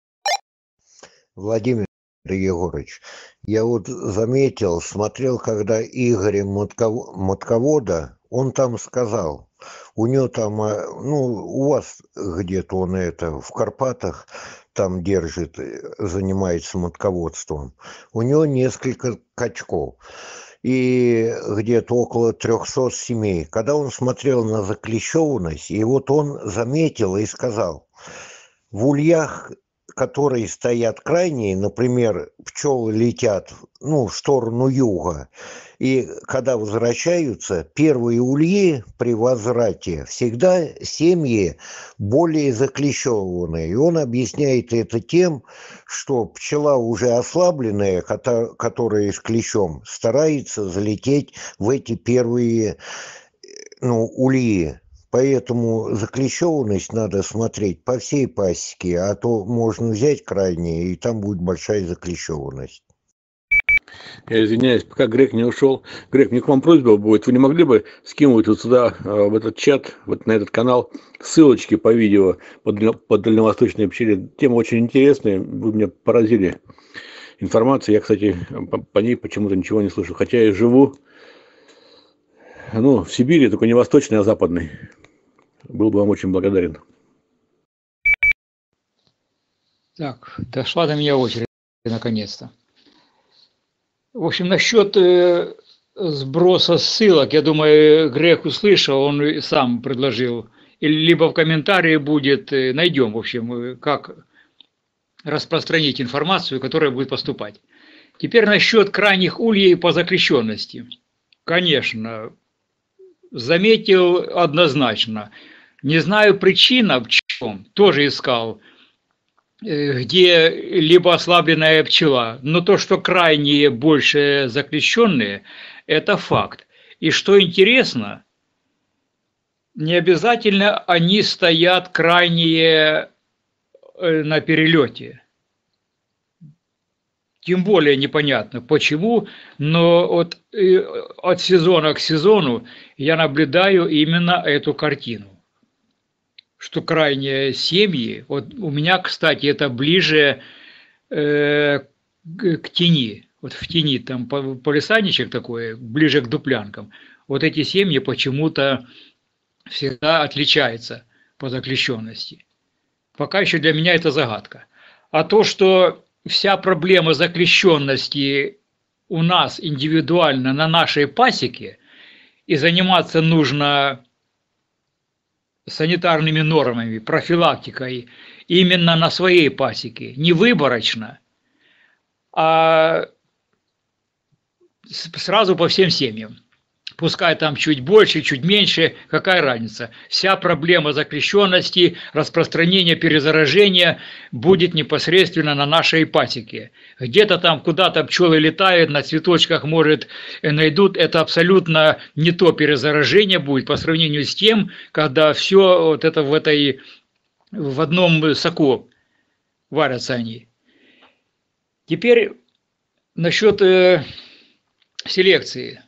Владимир Егорович, я вот заметил, смотрел, когда Игоря Мотково- Мотковода, он там сказал, у него там, ну, у вас где-то он это, в Карпатах, там держит, занимается мотководством. У него несколько качков и где-то около трехсот семей. Когда он смотрел на заклещенность, и вот он заметил и сказал, в ульях, которые стоят крайние, например, пчелы летят, ну, в сторону юга, и когда возвращаются, первые ульи при возврате всегда семьи более заклещенные. И он объясняет это тем, что пчела уже ослабленная, которая с клещом, старается залететь в эти первые, ну, ульи. Поэтому заклещенность надо смотреть по всей пасеке, а то можно взять крайние, и там будет большая заклещенность. Я извиняюсь, пока Грег не ушел. Грег, мне к вам просьба будет. Вы не могли бы скинуть вот сюда, в этот чат, вот на этот канал, ссылочки по видео по, по дальневосточной пчеле? Тема очень интересная, вы меня поразили информацией. Я, кстати, по, по ней почему-то ничего не слышу. Хотя я живу, ну, в Сибири, только не восточной, а западной. Был бы вам очень благодарен. Так, дошла до меня очередь наконец-то. В общем, насчет э, сброса ссылок, я думаю, Грег услышал, он сам предложил. Или либо в комментарии будет, э, найдем, в общем, э, как распространить информацию, которая будет поступать. Теперь насчет крайних ульей по заклещенности. Конечно, заметил однозначно. Не знаю причина в чем, тоже искал, где либо ослабленная пчела, но то, что крайние больше заклещенные, это факт. И что интересно, не обязательно они стоят крайние на перелете. Тем более непонятно почему, но от, от сезона к сезону я наблюдаю именно эту картину. Что крайние семьи, вот у меня, кстати, это ближе э, к тени, вот в тени там полисадничек такой, ближе к дуплянкам, вот эти семьи почему-то всегда отличаются по заклещенности. Пока еще для меня это загадка. А то, что вся проблема заклещенности у нас индивидуально на нашей пасеке, и заниматься нужно санитарными нормами, профилактикой именно на своей пасеке, не выборочно, а сразу по всем семьям. Пускай там чуть больше, чуть меньше, какая разница. Вся проблема заклещенности, распространения, перезаражения будет непосредственно на нашей пасеке. Где-то там куда-то пчелы летают, на цветочках, может, найдут. Это абсолютно не то перезаражение будет по сравнению с тем, когда все вот это в этой, в одном соку варятся они. Теперь насчет э, селекции.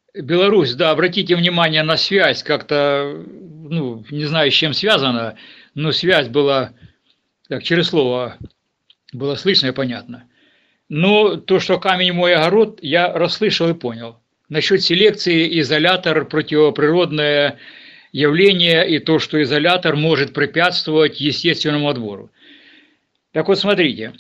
Беларусь, да, обратите внимание на связь, как-то, ну, не знаю, с чем связано, но связь была, так, через слово было слышно и понятно. Но то, что камень мой огород, я расслышал и понял. Насчет селекции изолятор противоприродное явление и то, что изолятор может препятствовать естественному отбору. Так вот, смотрите.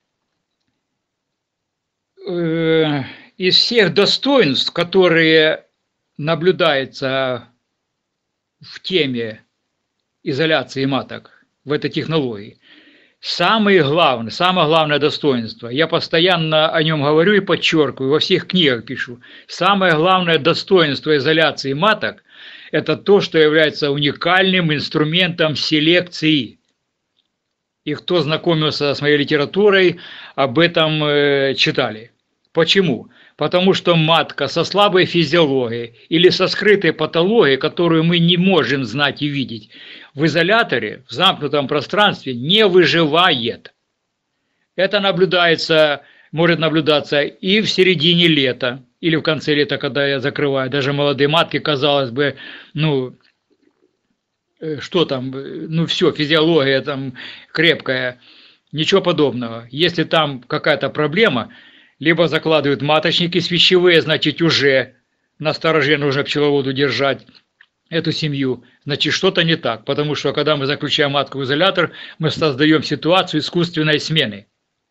Из всех достоинств, которые наблюдаются в теме изоляции маток, в этой технологии, самое главное, самое главное достоинство, я постоянно о нем говорю и подчеркиваю, во всех книгах пишу, самое главное достоинство изоляции маток – это то, что является уникальным инструментом селекции. И кто знакомился с моей литературой, об этом э, читали. Почему? Потому что матка со слабой физиологией или со скрытой патологией, которую мы не можем знать и видеть, в изоляторе, в замкнутом пространстве не выживает. Это наблюдается, может наблюдаться и в середине лета, или в конце лета, когда я закрываю. Даже молодые матки, казалось бы, ну, что там, ну все, физиология там крепкая, ничего подобного. Если там какая-то проблема, либо закладывают маточники свищевые, значит уже на стороже нужно пчеловоду держать эту семью, значит что-то не так, потому что когда мы заключаем матку в изолятор, мы создаем ситуацию искусственной смены.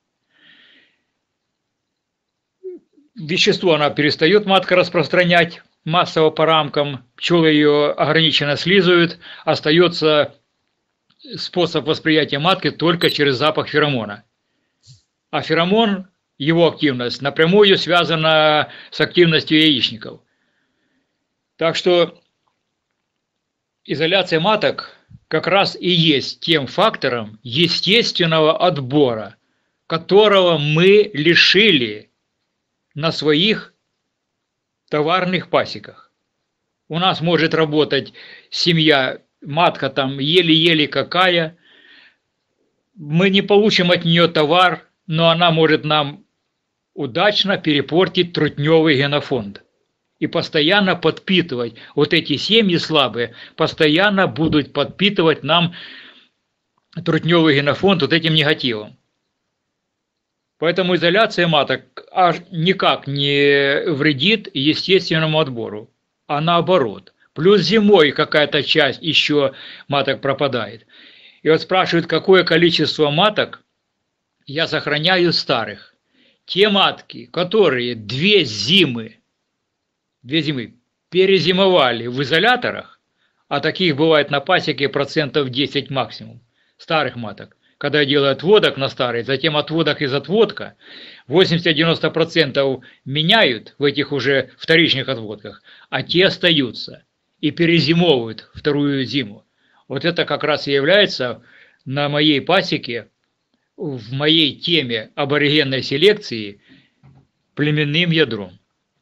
Вещество она перестает, матка, распространять массово по рамкам, пчелы ее ограниченно слизывают, остается способ восприятия матки только через запах феромона. А феромон, его активность напрямую связана с активностью яичников. Так что изоляция маток как раз и есть тем фактором естественного отбора, которого мы лишили на своих товарных пасеках. У нас может работать семья, матка там еле-еле какая, мы не получим от нее товар, но она может нам удачно перепортить трутневый генофонд и постоянно подпитывать, вот эти семьи слабые, постоянно будут подпитывать нам трутневый генофонд вот этим негативом. Поэтому изоляция маток аж никак не вредит естественному отбору, а наоборот. Плюс зимой какая-то часть еще маток пропадает. И вот спрашивают, какое количество маток я сохраняю старых. Те матки, которые две зимы, две зимы перезимовали в изоляторах, а таких бывает на пасеке процентов десять максимум, старых маток. Когда я делаю отводок на старый, затем отводок из отводка, восемьдесят-девяносто процентов меняют в этих уже вторичных отводках, а те остаются и перезимовывают вторую зиму. Вот это как раз и является на моей пасеке, в моей теме аборигенной селекции, племенным ядром.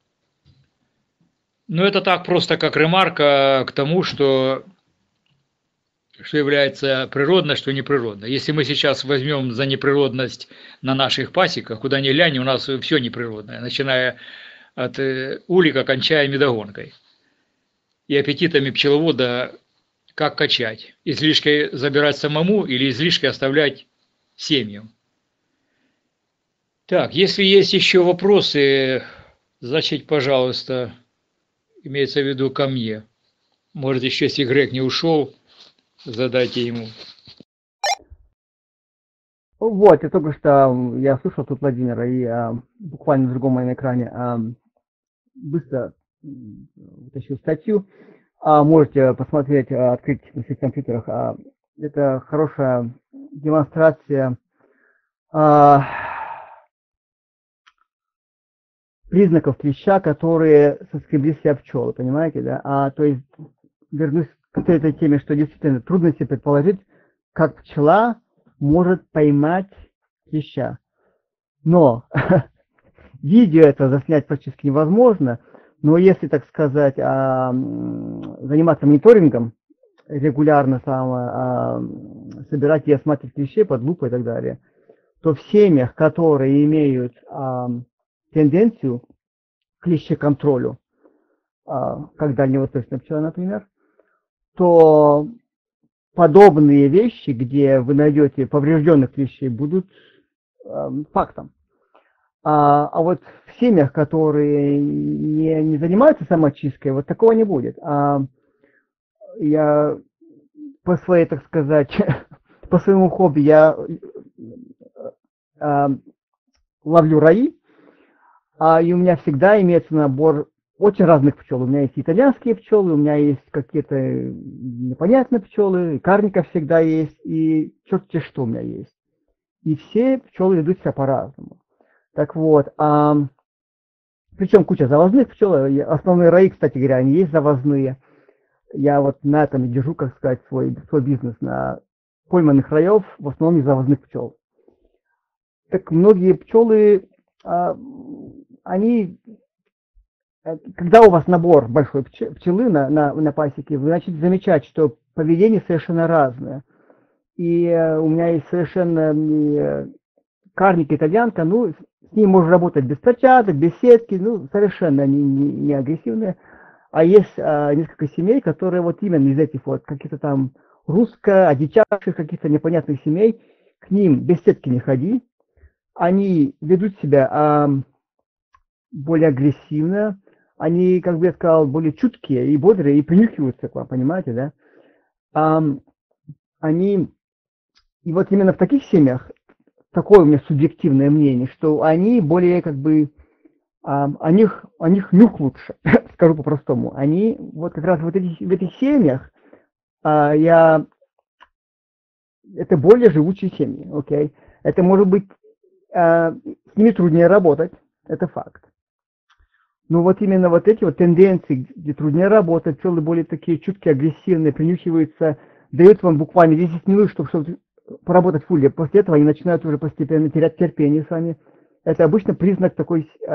Но это так просто как ремарка к тому, что... что является природно, что неприродно. Если мы сейчас возьмем за неприродность на наших пасеках, куда ни глянь, у нас все неприродное, начиная от улика, кончая медогонкой. И аппетитами пчеловода как качать. Излишки забирать самому или излишки оставлять семьям. Так, если есть еще вопросы, значит, пожалуйста, имеется в виду ко мне. Может, еще если Грег не ушел, задайте ему. Вот, я только что, я слушал тут Владимира, и а, буквально на другом моем экране а, быстро вытащил статью. А, можете посмотреть, а, открыть на своих компьютерах. А, это хорошая демонстрация а, признаков клеща, которые соскребли себя пчелы, понимаете, да? А, то есть, вернусь к этой теме, что действительно трудно себе предположить, как пчела может поймать клеща. Но видео это заснять практически невозможно, но если, так сказать, заниматься мониторингом, регулярно самое, собирать и осматривать клещей под лупой и так далее, то в семьях, которые имеют тенденцию к клещеконтролю, как дальневосточная пчела, например, то подобные вещи, где вы найдете поврежденных клещей, будут э, фактом. А, а вот в семьях, которые не, не занимаются самоочисткой, вот такого не будет. А я по своей, так сказать, по своему хобби я а, ловлю раи, а, и у меня всегда имеется набор очень разных пчел. У меня есть итальянские пчелы, у меня есть какие-то непонятные пчелы, карника всегда есть, и черт-те что у меня есть. И все пчелы ведут себя по-разному. Так вот, а, причем куча завозных пчел, основные раи, кстати говоря, они есть завозные. Я вот на этом и держу, как сказать, свой, свой бизнес, на пойманных раев, в основном из завозных пчел. Так многие пчелы, а, они, когда у вас набор большой пчелы на, на, на пасеке, вы начнете замечать, что поведение совершенно разное. И у меня есть совершенно карника, итальянка, ну, с ней можно работать без перчаток, без сетки, ну, совершенно они не, не агрессивные. А есть а, несколько семей, которые вот именно из этих вот каких-то там русско, одичавших, каких-то непонятных семей, к ним без сетки не ходи. Они ведут себя а, более агрессивно, они, как бы я сказал, более чуткие и бодрые, и принюхиваются к вам, понимаете, да? А, они, и вот именно в таких семьях, такое у меня субъективное мнение, что они более как бы, а, о них, о них нюх лучше, скажу по-простому. Они вот как раз вот эти, в этих семьях, а, я, это более живучие семьи, окей? Это может быть, а, с ними труднее работать, это факт. Но вот именно вот эти вот тенденции, где труднее работать, пчелы более такие чуткие, агрессивные, принюхиваются, дают вам буквально десять минут, чтобы, чтобы поработать в улье. После этого они начинают уже постепенно терять терпение с вами. Это обычно признак такой э,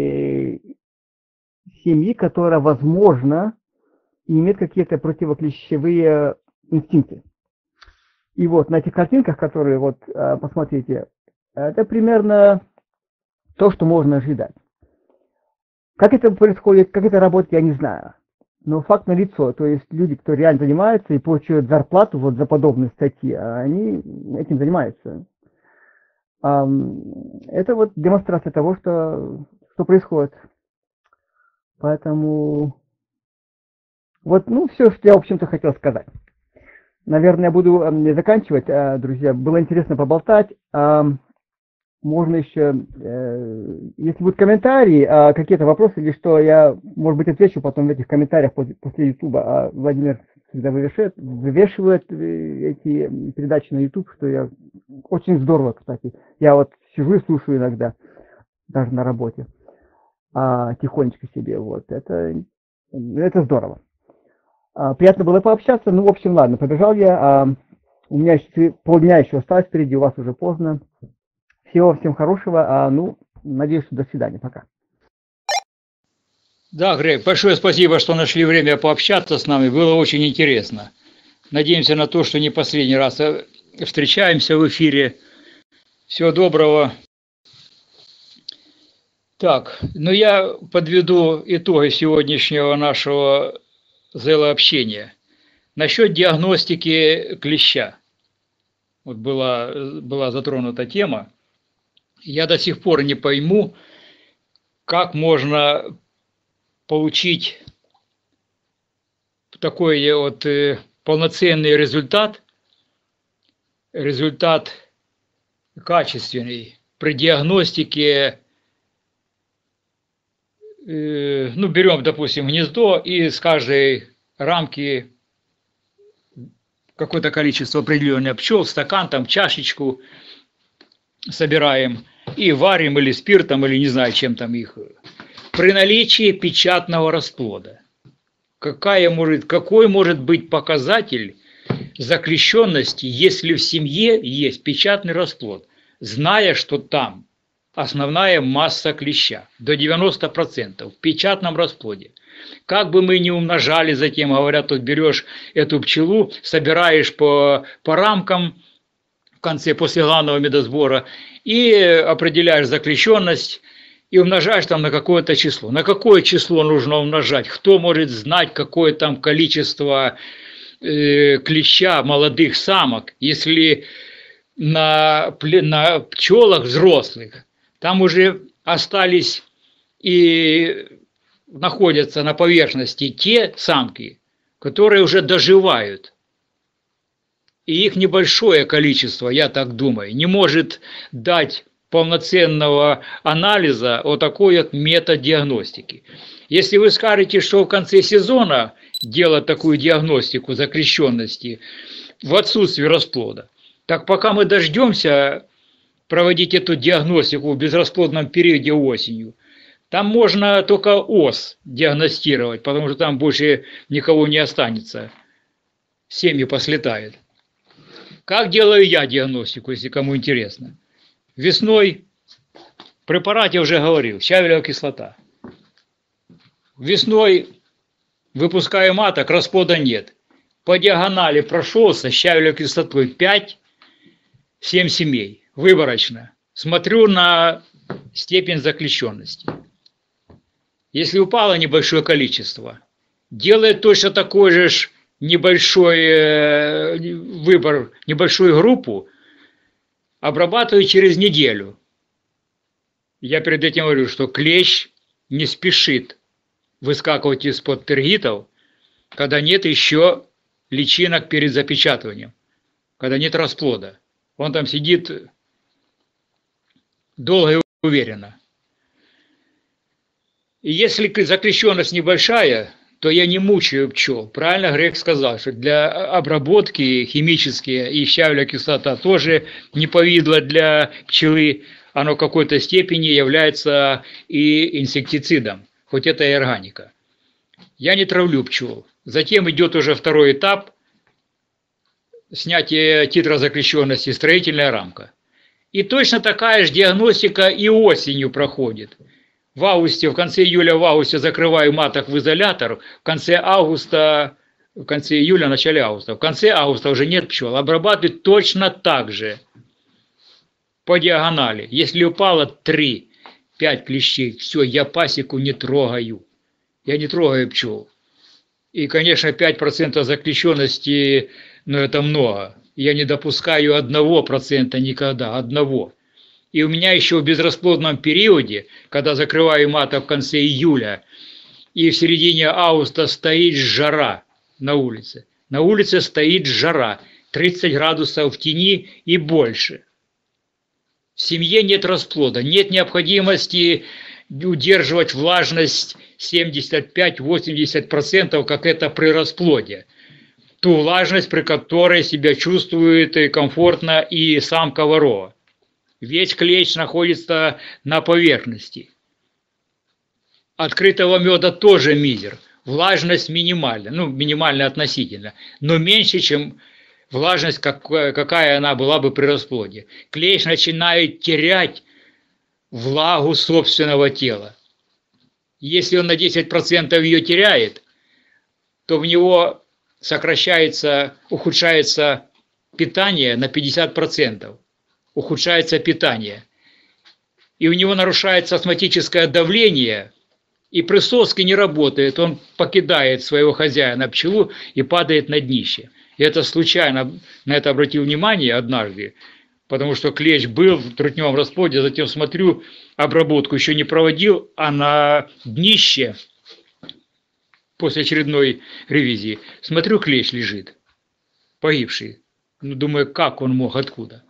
семьи, которая, возможно, имеет какие-то противоклещевые инстинкты. И вот на этих картинках, которые вот э, посмотрите, это примерно то, что можно ожидать. Как это происходит, как это работает, я не знаю. Но факт налицо, то есть люди, кто реально занимается и получают зарплату вот за подобные статьи, они этим занимаются. Это вот демонстрация того, что, что происходит. Поэтому вот, ну, все, что я, в общем-то, хотел сказать. Наверное, я буду заканчивать, друзья. Было интересно поболтать. Можно еще, если будут комментарии, какие-то вопросы или что, я, может быть, отвечу потом в этих комментариях после, после YouTube. А Владимир всегда вывешивает, вывешивает эти передачи на YouTube, что я очень здорово, кстати. Я вот сижу и слушаю иногда, даже на работе, а, тихонечко себе. Вот это, это здорово. А, приятно было пообщаться. Ну, в общем, ладно, побежал я. А, у меня еще полдня еще осталось впереди, у вас уже поздно. Всего всем хорошего, а, ну, надеюсь, до свидания, пока. Да, Грег, большое спасибо, что нашли время пообщаться с нами, было очень интересно. Надеемся на то, что не последний раз встречаемся в эфире. Всего доброго. Так, ну я подведу итоги сегодняшнего нашего зелообщения. Насчет диагностики клеща. Вот была, была затронута тема. Я до сих пор не пойму, как можно получить такой вот полноценный результат, результат качественный при диагностике. Ну, берем, допустим, гнездо и с каждой рамки какое-то количество определенное пчел, стакан, там, чашечку собираем и варим или спиртом, или не знаю, чем там их. При наличии печатного расплода. Какая может, какой может быть показатель заклещенности, если в семье есть печатный расплод, зная, что там основная масса клеща, до девяноста процентов в печатном расплоде. Как бы мы ни умножали затем, говорят, тут берешь эту пчелу, собираешь по, по рамкам в конце, после главного медосбора, и определяешь заклещенность, и умножаешь там на какое-то число. На какое число нужно умножать? Кто может знать, какое там количество э, клеща молодых самок, если на, на пчелах взрослых там уже остались и находятся на поверхности те самки, которые уже доживают. И их небольшое количество, я так думаю, не может дать полноценного анализа о такой вот метод диагностики. Если вы скажете, что в конце сезона делать такую диагностику закрещенности в отсутствии расплода, так пока мы дождемся проводить эту диагностику в безрасплодном периоде осенью, там можно только ос диагностировать, потому что там больше никого не останется, семьи послетают. Как делаю я диагностику, если кому интересно? Весной, в препарате уже говорил, щавелевая кислота. Весной выпускаю маток, расплода нет. По диагонали прошелся щавелевой кислотой пять-семь семей, выборочно. Смотрю на степень заклещенности. Если упало небольшое количество, делает точно такой же небольшой выбор, небольшую группу, обрабатываю через неделю. Я перед этим говорю, что клещ не спешит выскакивать из-под тергитов, когда нет еще личинок перед запечатыванием, когда нет расплода. Он там сидит долго и уверенно. И если заклещенность небольшая, то я не мучаю пчел. Правильно Грег сказал, что для обработки химические и щавелевая кислота тоже не повидло для пчелы, оно в какой-то степени является и инсектицидом, хоть это и органика. Я не травлю пчел. Затем идет уже второй этап снятия титра заклещенности, строительная рамка. И точно такая же диагностика и осенью проходит. В августе, в конце июля, в августе закрываю маток в изолятор, в конце августа, в конце июля, в начале августа. В конце августа уже нет пчел. Обрабатываю точно так же по диагонали. Если упало три-пять клещей, все, я пасеку не трогаю. Я не трогаю пчел. И, конечно, пять процентов заклещенности, но это много. Я не допускаю одного процента никогда, одного. И у меня еще в безрасплодном периоде, когда закрываю маток в конце июля, и в середине августа стоит жара на улице. На улице стоит жара, тридцать градусов в тени и больше. В семье нет расплода, нет необходимости удерживать влажность семьдесят пять - восемьдесят процентов, как это при расплоде. Ту влажность, при которой себя чувствует комфортно и самка ворова. Весь клещ находится на поверхности. Открытого меда тоже мизер. Влажность минимальна, ну, минимальна относительно, но меньше, чем влажность, какая она была бы при расплоде. Клещ начинает терять влагу собственного тела. Если он на десять процентов ее теряет, то в него сокращается, ухудшается питание на пятьдесят процентов. Ухудшается питание. И у него нарушается астматическое давление, и присоски не работает, он покидает своего хозяина пчелу и падает на днище. И это случайно, на это обратил внимание однажды, потому что клещ был в трутневом расплоде, затем смотрю, обработку еще не проводил, а на днище, после очередной ревизии, смотрю, клещ лежит, погибший. Ну, думаю, как он мог, откуда?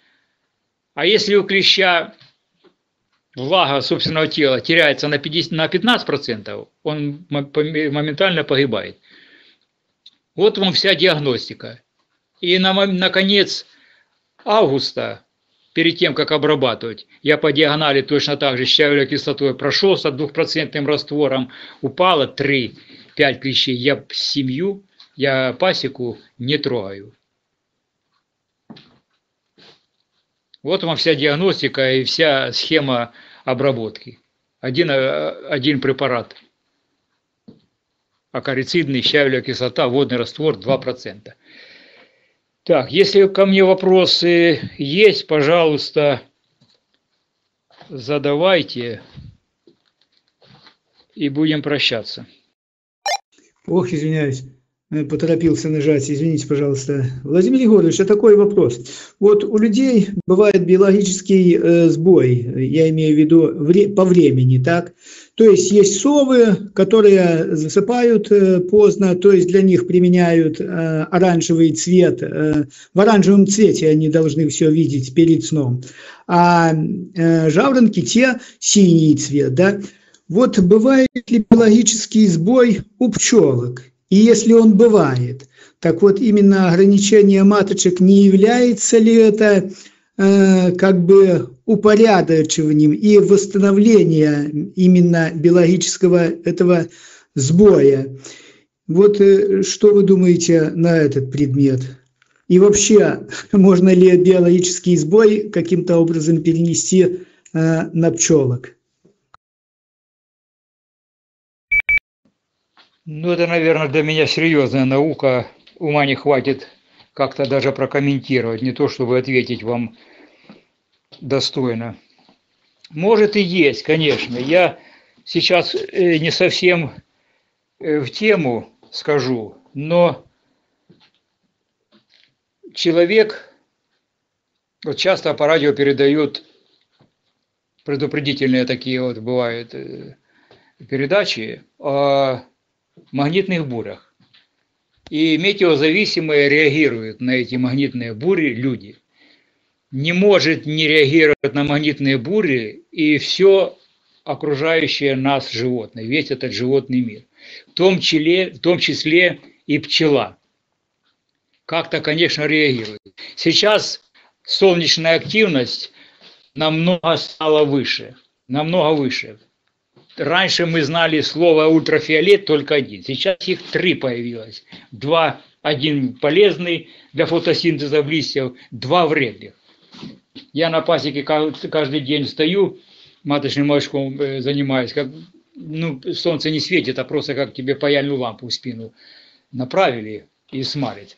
А если у клеща влага собственного тела теряется на пятнадцать процентов, он моментально погибает. Вот вам вся диагностика. И на, на конец августа, перед тем, как обрабатывать, я по диагонали точно так же с щавелевой кислотой прошелся двухпроцентным раствором, упало три-пять клещей. Я семью, я пасеку не трогаю. Вот вам вся диагностика и вся схема обработки. Один, один препарат. Акарицидный, щавелевая кислота, водный раствор два процента. Так, если ко мне вопросы есть, пожалуйста, задавайте. И будем прощаться. Ох, извиняюсь. поторопился нажать, извините, пожалуйста. Владимир Егорович, а такой вопрос. Вот у людей бывает биологический э, сбой, я имею в виду вре- по времени, так? То есть есть совы, которые засыпают э, поздно, то есть для них применяют э, оранжевый цвет. Э, в оранжевом цвете они должны все видеть перед сном. А э, жаворонки те синий цвет, да? Вот бывает ли биологический сбой у пчелок? И если он бывает, так вот именно ограничение маточек, не является ли это э, как бы упорядочиванием и восстановлением именно биологического этого сбоя? Вот э, что вы думаете на этот предмет? И вообще, можно ли биологический сбой каким-то образом перенести э, на пчелок? Ну, это, наверное, для меня серьезная наука. Ума не хватит как-то даже прокомментировать, не то чтобы ответить вам достойно. Может и есть, конечно. Я сейчас не совсем в тему скажу, но человек, вот часто по радио передают предупредительные такие вот бывают передачи о магнитных бурях. И метеозависимые реагируют на эти магнитные бури люди. Не может не реагировать на магнитные бури и все окружающее нас животное, весь этот животный мир. В том числе, в том числе и пчела. Как-то, конечно, реагирует. Сейчас солнечная активность намного стала выше. Намного выше. Раньше мы знали слово ультрафиолет только один, сейчас их три появилось. Два, один полезный для фотосинтеза листьев, два вредных. Я на пасеке каждый день встаю, маточным молочком занимаюсь, как, ну, солнце не светит, а просто как тебе паяльную лампу в спину направили и смалит.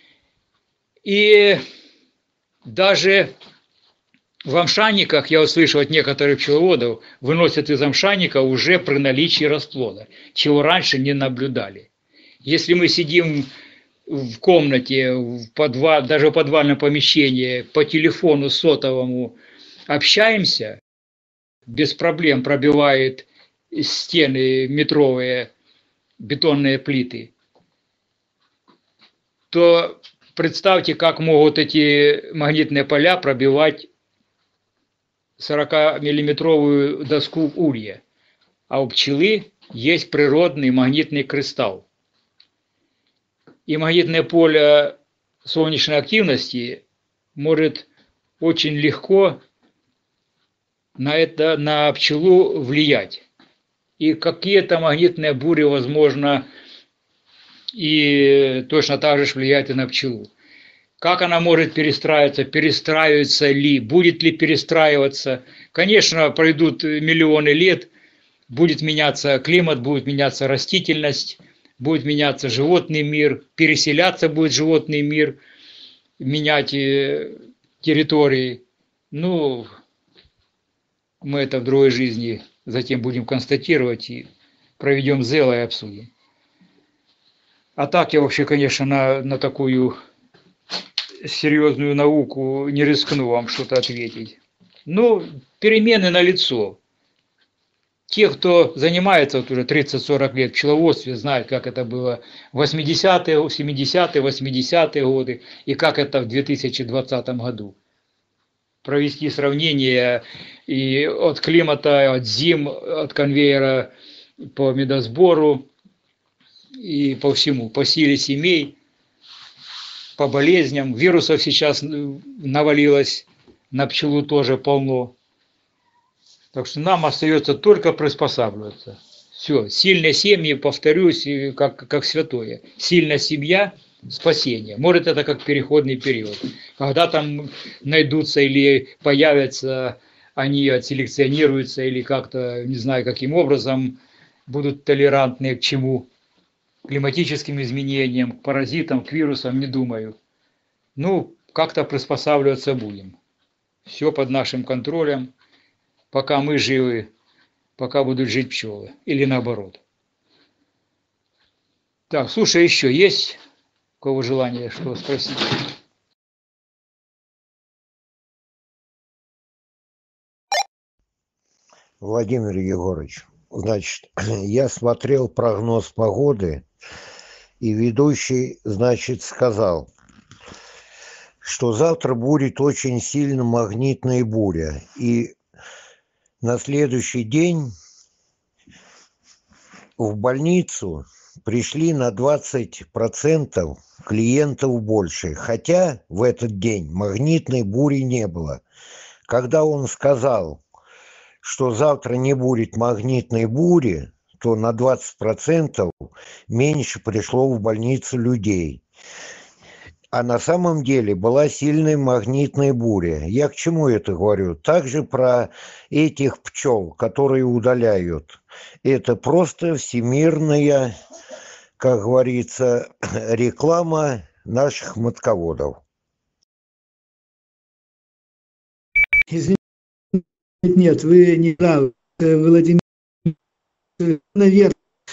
И даже в амшанниках, я услышал от некоторых пчеловодов, выносят из амшанника уже при наличии расплода, чего раньше не наблюдали. Если мы сидим в комнате, в подвал, даже в подвальном помещении, по телефону сотовому общаемся, без проблем пробивает стены метровые бетонные плиты, то представьте, как могут эти магнитные поля пробивать сорокамиллиметровую доску улья, а у пчелы есть природный магнитный кристалл. И магнитное поле солнечной активности может очень легко на, это, на пчелу влиять. И какие-то магнитные бури, возможно, и точно так же влияют и на пчелу. Как она может перестраиваться, перестраивается ли, будет ли перестраиваться. Конечно, пройдут миллионы лет, будет меняться климат, будет меняться растительность, будет меняться животный мир, переселяться будет животный мир, менять территории. Ну, мы это в другой жизни затем будем констатировать и проведем зело и обсудим. А так я вообще, конечно, на, на такую серьезную науку не рискну вам что-то ответить. Ну, перемены налицо. Те, кто занимается вот уже тридцать-сорок лет в пчеловодстве, знают, как это было в восьмидесятые, семидесятые, восьмидесятые годы и как это в две тысячи двадцатом году. Провести сравнение и от климата, от зим, от конвейера по медосбору и по всему, по силе семей, по болезням. Вирусов сейчас навалилось, на пчелу тоже полно. Так что нам остается только приспосабливаться. Все, сильные семьи, повторюсь, как, как святое. Сильная семья – спасение. Может, это как переходный период. Когда там найдутся или появятся, они отселекционируются или как-то, не знаю, каким образом, будут толерантны к чему? К климатическим изменениям, к паразитам, к вирусам, не думаю. Ну, как-то приспосабливаться будем. Все под нашим контролем. Пока мы живы, пока будут жить пчелы. Или наоборот. Так, слушай, еще есть у кого желание что спросить? Владимир Егорович, значит, я смотрел прогноз погоды, и ведущий, значит, сказал, что завтра будет очень сильно магнитная буря, и на следующий день в больницу пришли на двадцать процентов клиентов больше, хотя в этот день магнитной бури не было. Когда он сказал, что завтра не будет магнитной бури, то на двадцать процентов меньше пришло в больницу людей. А на самом деле была сильная магнитная буря. Я к чему это говорю? Также про этих пчел, которые удаляют. Это просто всемирная, как говорится, реклама наших матководов. Извините, нет, вы не правы, Владимир, наверное,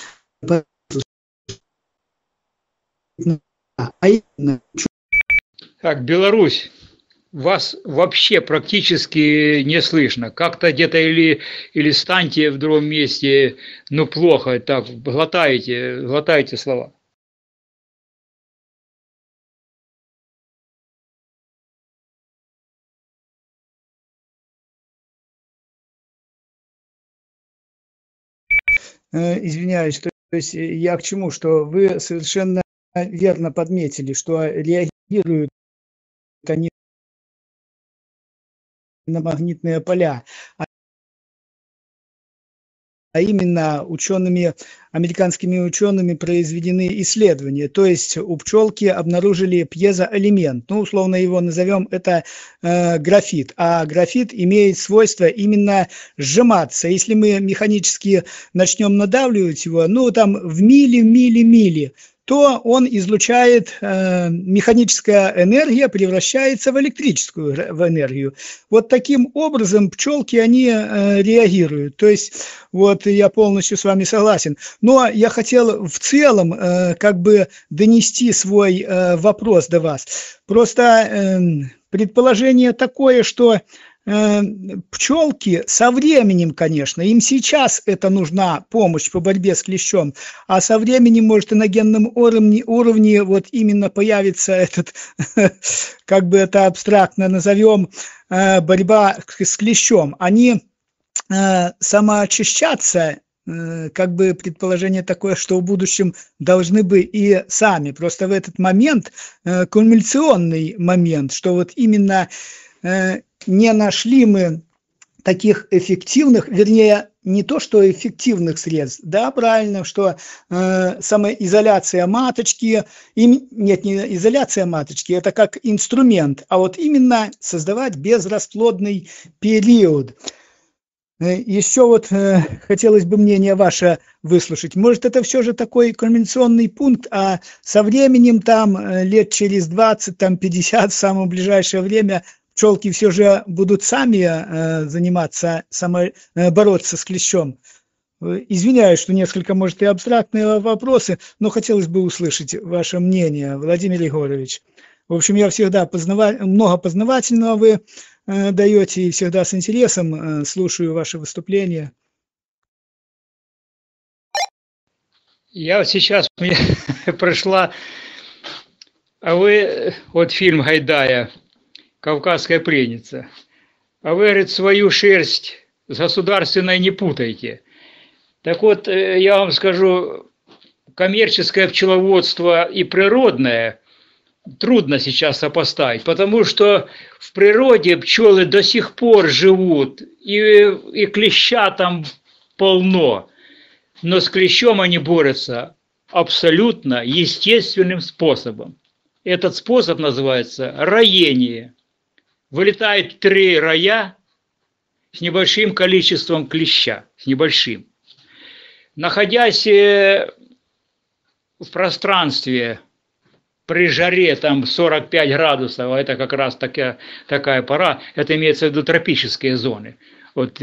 а именно... Так, Беларусь, вас вообще практически не слышно. Как-то где-то или, или станьте в другом месте, ну плохо, так, глотаете, глотаете слова. Извиняюсь, то есть я к чему, что вы совершенно верно подметили, что реагируют они на магнитные поля, а именно учеными, американскими учеными произведены исследования. То есть у пчелки обнаружили пьезоэлемент, ну, условно его назовем, это э, графит. А графит имеет свойство именно сжиматься. Если мы механически начнем надавливать его, ну, там в мили, мили, мили, то он излучает, э, механическая энергия превращается в электрическую в энергию. Вот таким образом пчелки, они э, реагируют. То есть, вот я полностью с вами согласен. Но я хотел в целом э, как бы донести свой э, вопрос до вас. Просто э, предположение такое, что пчелки со временем, конечно, им сейчас это нужна помощь по борьбе с клещом, а со временем, может, и на генном уровне, уровне вот именно появится этот, как бы это абстрактно назовем, борьба с клещом. Они самоочищаться, как бы предположение такое, что в будущем должны бы и сами. Просто в этот момент, кульминационный момент, что вот именно не нашли мы таких эффективных, вернее, не то что эффективных средств, да, правильно, что э, самоизоляция маточки, им, нет, не изоляция маточки, это как инструмент, а вот именно создавать безрасплодный период. Еще вот э, хотелось бы мнение ваше выслушать. Может, это все же такой кульминационный пункт, а со временем там э, лет через двадцать, там пятьдесят, в самое ближайшее время пчелки все же будут сами э, заниматься, само, э, бороться с клещом. Извиняюсь, что несколько, может, и абстрактные вопросы, но хотелось бы услышать ваше мнение, Владимир Егорович. В общем, я всегда познава... много познавательного вы э, даете, и всегда с интересом э, слушаю ваши выступления. Я вот сейчас, мне прошла, а вы, вот фильм Гайдая «Кавказская пленница». А вы, говорит, свою шерсть с государственной не путайте. Так вот, я вам скажу, коммерческое пчеловодство и природное трудно сейчас сопоставить, потому что в природе пчелы до сих пор живут, и, и клеща там полно, но с клещом они борются абсолютно естественным способом. Этот способ называется роение. Вылетают три роя с небольшим количеством клеща, с небольшим. Находясь в пространстве при жаре там сорок пять градусов, а это как раз такая, такая пора, это имеется в виду тропические зоны. Вот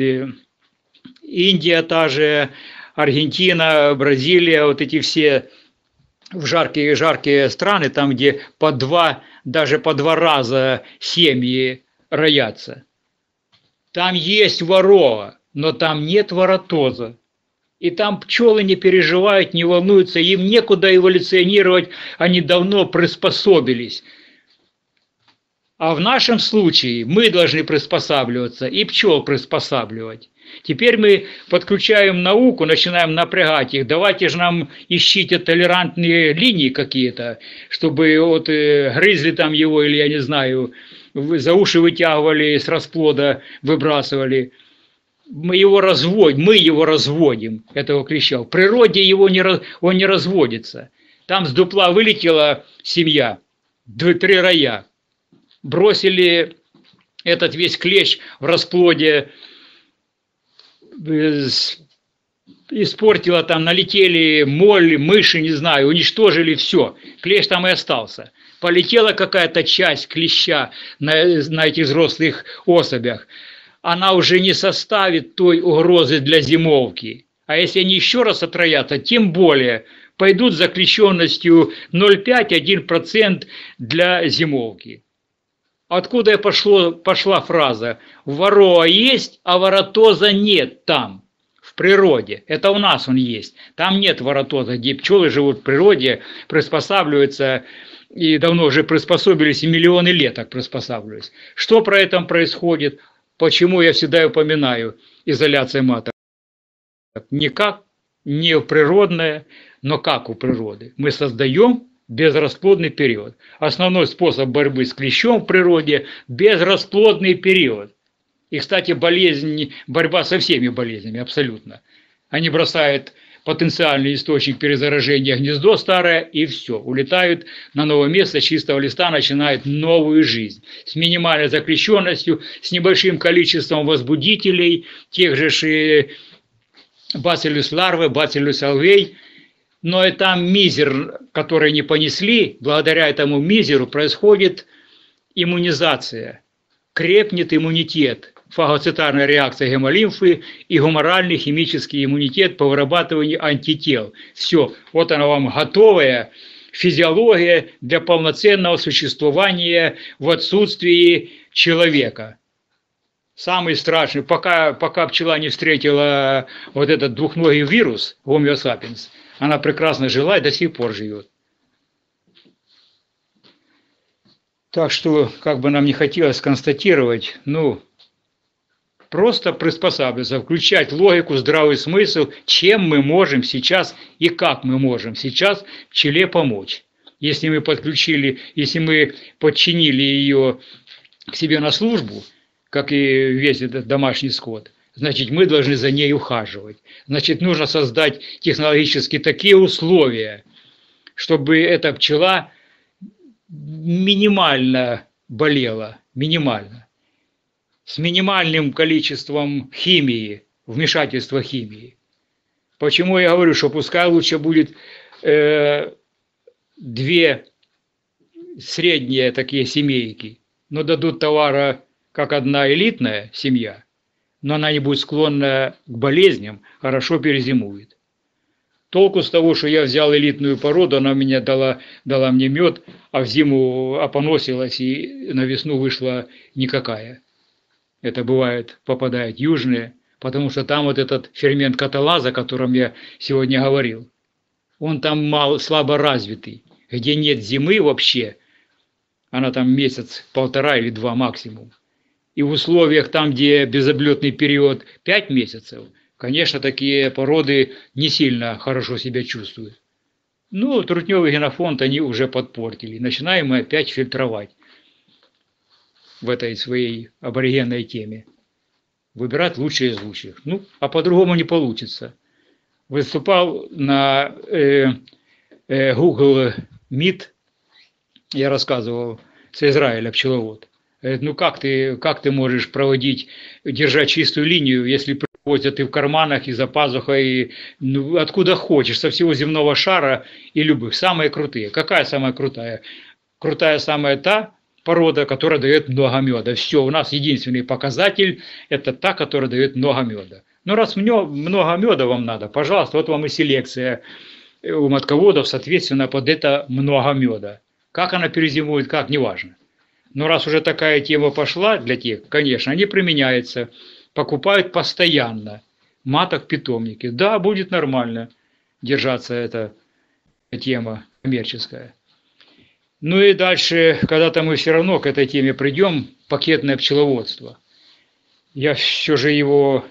Индия та же, Аргентина, Бразилия, вот эти все в жаркие, жаркие страны, там, где по два, даже по два раза семьи роятся. Там есть ворова, но там нет воротоза. И там пчелы не переживают, не волнуются, им некуда эволюционировать, они давно приспособились. А в нашем случае мы должны приспосабливаться и пчел приспосабливать. Теперь мы подключаем науку, начинаем напрягать их. Давайте же нам ищите толерантные линии какие-то, чтобы вот э, грызли там его, или я не знаю, за уши вытягивали, с расплода выбрасывали. Мы его разводим, мы его разводим, этого клеща. В природе его не, он не разводится. Там с дупла вылетела семья, три роя. Бросили этот весь клещ в расплоде, испортило там, налетели моль, мыши, не знаю, уничтожили все. Клещ там и остался. Полетела какая-то часть клеща на, на этих взрослых особях. Она уже не составит той угрозы для зимовки. А если они еще раз отроятся, тем более пойдут за клещенностью ноль целых пять — один процент для зимовки. Откуда пошло, пошла фраза «ворова есть, а воротоза нет там, в природе». Это у нас он есть. Там нет воротоза, где пчелы живут в природе, приспосабливаются, и давно уже приспособились, и миллионы лет так приспосабливались. Что про это происходит? Почему я всегда упоминаю изоляция маток? Никак не природная, но как у природы. Мы создаем безрасплодный период. Основной способ борьбы с клещом в природе – безрасплодный период. И, кстати, болезнь, борьба со всеми болезнями абсолютно. Они бросают потенциальный источник перезаражения гнездо старое, и все, улетают на новое место, с чистого листа начинают новую жизнь. С минимальной заключенностью, с небольшим количеством возбудителей, тех же бациллус ларвы, бациллус алвей. Но и там мизер, который не понесли, благодаря этому мизеру происходит иммунизация, крепнет иммунитет, фагоцитарная реакция гемолимфы и гуморальный химический иммунитет по вырабатыванию антител. Все, вот она вам готовая физиология для полноценного существования в отсутствии человека. Самый страшный, пока, пока пчела не встретила вот этот двухногий вирус, Homo sapiens, она прекрасно жила и до сих пор живет. Так что, как бы нам не хотелось констатировать, ну, просто приспосабливаться, включать логику, здравый смысл, чем мы можем сейчас и как мы можем сейчас пчеле помочь. Если мы подключили, если мы подчинили ее к себе на службу, как и весь этот домашний скот, значит, мы должны за ней ухаживать. Значит, нужно создать технологически такие условия, чтобы эта пчела минимально болела, минимально, с минимальным количеством химии, вмешательства химии. Почему я говорю, что пускай лучше будет э, две средние такие семейки, но дадут товара, как одна элитная семья, но она не будет склонна к болезням, хорошо перезимует. Толку с того, что я взял элитную породу, она мне дала, дала мне мед, а в зиму опоносилась и на весну вышла никакая. Это бывает, попадают южные, потому что там вот этот фермент каталаза, о котором я сегодня говорил, он там мало, слабо развитый, где нет зимы вообще, она там месяц, полтора или два максимум. И в условиях там, где безоблетный период пять месяцев, конечно, такие породы не сильно хорошо себя чувствуют. Ну, трутневый генофонд они уже подпортили. Начинаем мы опять фильтровать в этой своей аборигенной теме. Выбирать лучшие из лучших. Ну, а по-другому не получится. Выступал на э, э, Google Meet, я рассказывал, с Израиля пчеловод. Говорит, ну как ты, как ты можешь проводить, держать чистую линию, если привозят и в карманах, и за пазухой, и, ну, откуда хочешь, со всего земного шара и любых. Самые крутые. Какая самая крутая? Крутая самая та порода, которая дает много меда. Все, у нас единственный показатель – это та, которая дает много меда. Ну раз много меда вам надо, пожалуйста, вот вам и селекция у матководов, соответственно, под это много меда. Как она перезимует, как, неважно. Но раз уже такая тема пошла для тех, конечно, они применяются, покупают постоянно маток в питомнике. Да, будет нормально держаться эта тема коммерческая. Ну и дальше, когда-то мы все равно к этой теме придем, пакетное пчеловодство. Я все же его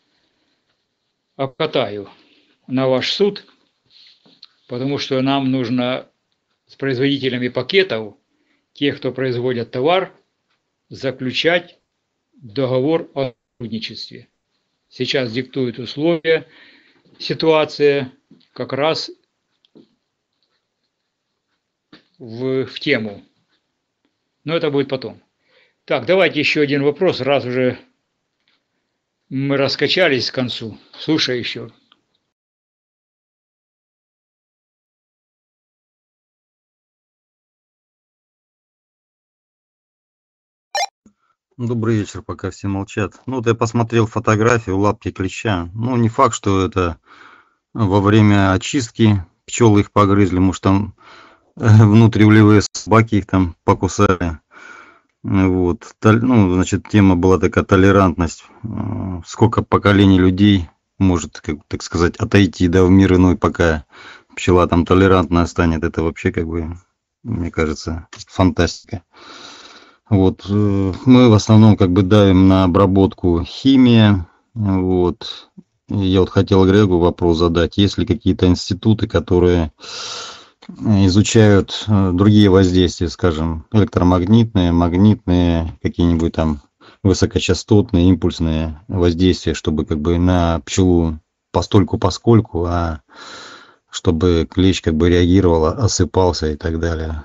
обкатаю на ваш суд, потому что нам нужно с производителями пакетов, тех, кто производят товар, заключать договор о сотрудничестве. Сейчас диктуют условия, ситуация как раз в, в тему. Но это будет потом. Так, давайте еще один вопрос, раз уже мы раскачались к концу. Слушай еще. Добрый вечер, пока все молчат. Ну вот я посмотрел фотографию лапки клеща. Ну не факт, что это во время очистки пчелы их погрызли, может там внутриулевые собаки их там покусали. Вот. Ну, значит, тема была такая толерантность. Сколько поколений людей может, как, так сказать, отойти, да, в мир иной, пока пчела там толерантная станет. Это вообще, как бы, мне кажется, фантастика. Вот. Мы в основном как бы давим на обработку химии. Вот. Я вот хотел Грегу вопрос задать. Есть ли какие-то институты, которые изучают другие воздействия, скажем, электромагнитные, магнитные, какие-нибудь там высокочастотные, импульсные воздействия, чтобы как бы на пчелу постольку-поскольку, а чтобы клещ как бы реагировал, осыпался и так далее.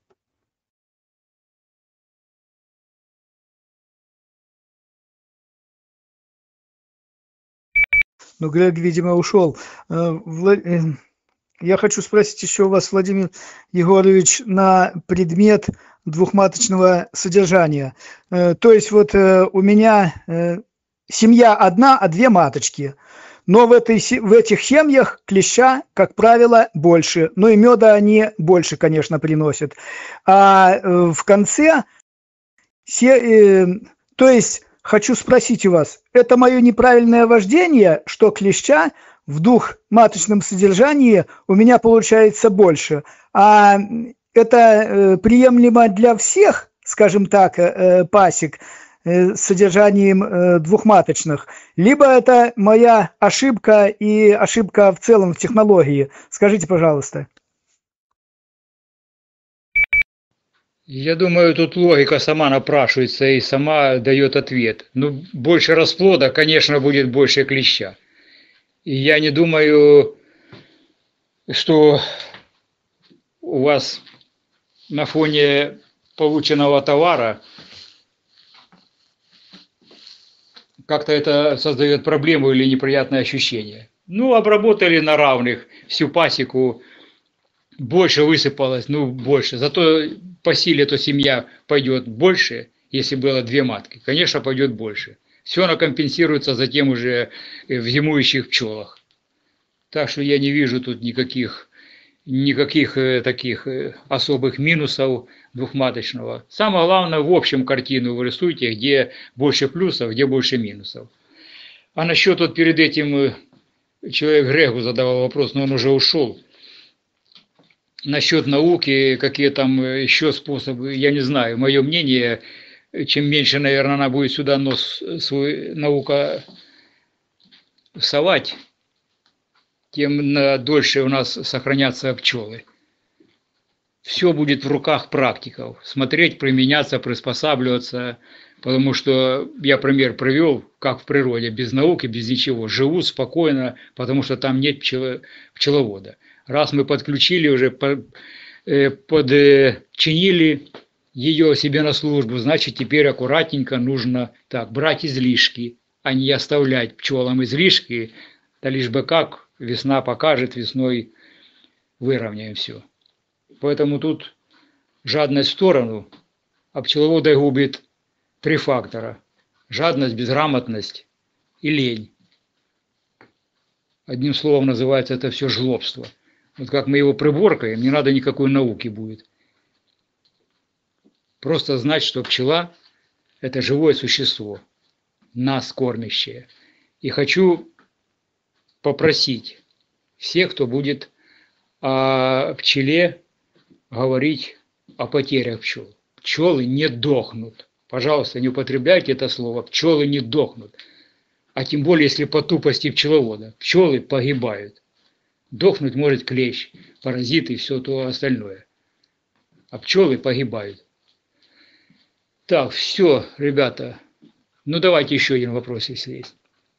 Ну, Грег, видимо, ушел. Я хочу спросить еще у вас, Владимир Егорович, на предмет двухматочного содержания. То есть вот у меня семья одна, а две маточки. Но в, этой, в этих семьях клеща, как правило, больше. Ну и меда они больше, конечно, приносят. А в конце, все, то есть хочу спросить у вас, это мое неправильное вождение, что клеща в двухматочном содержании у меня получается больше. А это э, приемлемо для всех, скажем так, э, пасек э, с содержанием э, двухматочных, либо это моя ошибка и ошибка в целом в технологии. Скажите, пожалуйста. Я думаю, тут логика сама напрашивается и сама дает ответ. Ну, больше расплода, конечно, будет больше клеща. И я не думаю, что у вас на фоне полученного товара как-то это создает проблему или неприятное ощущение. Ну, обработали на равных всю пасеку, больше высыпалось, ну, больше. Зато по силе то семья пойдет больше, если было две матки. Конечно, пойдет больше. Все оно компенсируется затем уже в зимующих пчелах. Так что я не вижу тут никаких, никаких таких особых минусов двухматочного. Самое главное, в общем картину вы рисуете, где больше плюсов, где больше минусов. А насчет вот перед этим человек Грегу задавал вопрос, но он уже ушел. Насчет науки, какие там еще способы, я не знаю. Мое мнение, чем меньше, наверное, она будет сюда нос свой, наука совать, тем дольше у нас сохранятся пчелы. Все будет в руках практиков. Смотреть, применяться, приспосабливаться. Потому что я пример привел, как в природе, без науки, без ничего. Живут спокойно, потому что там нет пчело, пчеловода. Раз мы подключили уже, подчинили ее себе на службу, значит, теперь аккуратненько нужно так брать излишки, а не оставлять пчелам излишки, да лишь бы как весна покажет, весной выровняем все. Поэтому тут жадность в сторону, а пчеловода губит три фактора: жадность, безграмотность и лень. Одним словом называется это все жлобство. Вот как мы его приборкаем, не надо никакой науки будет. Просто знать, что пчела – это живое существо, нас кормящее. И хочу попросить всех, кто будет о пчеле говорить о потерях пчел. Пчелы не дохнут. Пожалуйста, не употребляйте это слово. Пчелы не дохнут. А тем более, если по тупости пчеловода. Пчелы погибают. Дохнуть может клещ, паразиты и все то остальное. А пчелы погибают. Так, все, ребята. Ну, давайте еще один вопрос, если есть.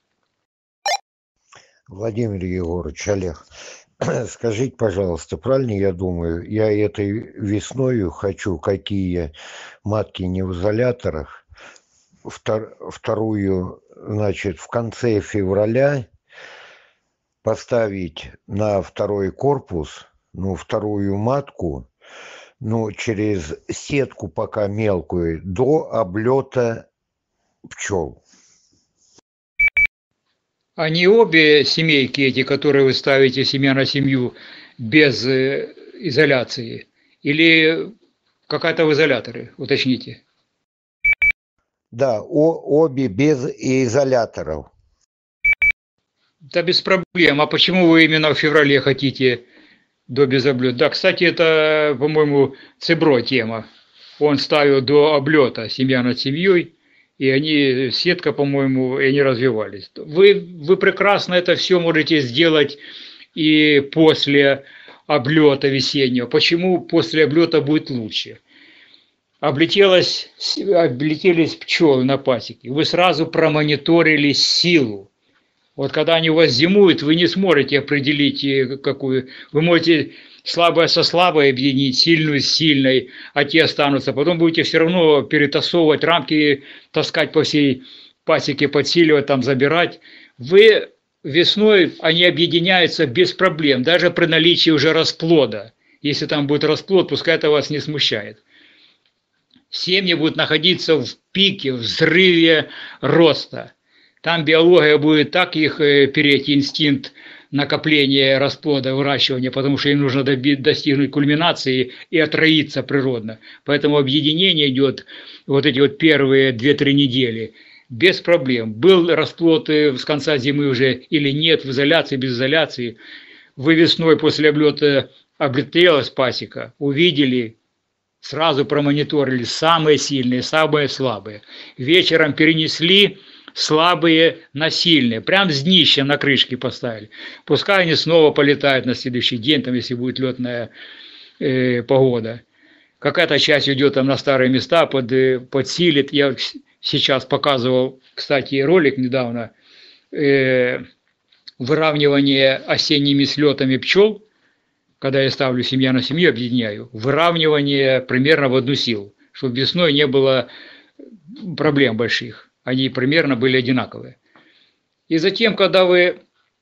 Владимир Егорович, Олег, скажите, пожалуйста, правильно я думаю, я этой весною хочу, какие матки не в изоляторах, втор, вторую, значит, в конце февраля поставить на второй корпус, ну, вторую матку, ну, через сетку пока мелкую, до облета пчел. Они обе семейки эти, которые вы ставите семья на семью, без изоляции? Или какая-то в изоляторы? Уточните. Да, о, обе без изоляторов. Да без проблем. А почему вы именно в феврале хотите до без облета? Да, кстати, это, по-моему, Цебро тема. Он ставил до облета семья над семьей. И они, сетка, по-моему, и они развивались. Вы, вы прекрасно это все можете сделать и после облета весеннего. Почему после облета будет лучше? Облетелось, облетелись пчелы на пасеке. Вы сразу промониторили силу. Вот когда они у вас зимуют, вы не сможете определить, какую. Вы можете слабое со слабой объединить, сильную с сильной, а те останутся. Потом будете все равно перетасовывать рамки, таскать по всей пасеке, подсиливать, там забирать. Вы весной, они объединяются без проблем, даже при наличии уже расплода. Если там будет расплод, пускай это вас не смущает. Семьи будут находиться в пике, в взрыве роста. Там биология будет так их переть, инстинкт накопления расплода, выращивания, потому что им нужно достигнуть кульминации и отроиться природно. Поэтому объединение идет вот эти вот первые две-три недели без проблем. Был расплод с конца зимы уже или нет, в изоляции, без изоляции. Вы весной после облета облетелась пасека, увидели, сразу промониторили самые сильные, самые слабые. Вечером перенесли слабые на сильные, прям с днища на крышке поставили. Пускай они снова полетают на следующий день, там, если будет летная э, погода. Какая-то часть уйдет там на старые места, под, э, подсилит. Я сейчас показывал, кстати, ролик недавно, э, выравнивание осенними слетами пчел, когда я ставлю семья на семью, объединяю, выравнивание примерно в одну силу, чтобы весной не было проблем больших. Они примерно были одинаковые. И затем, когда вы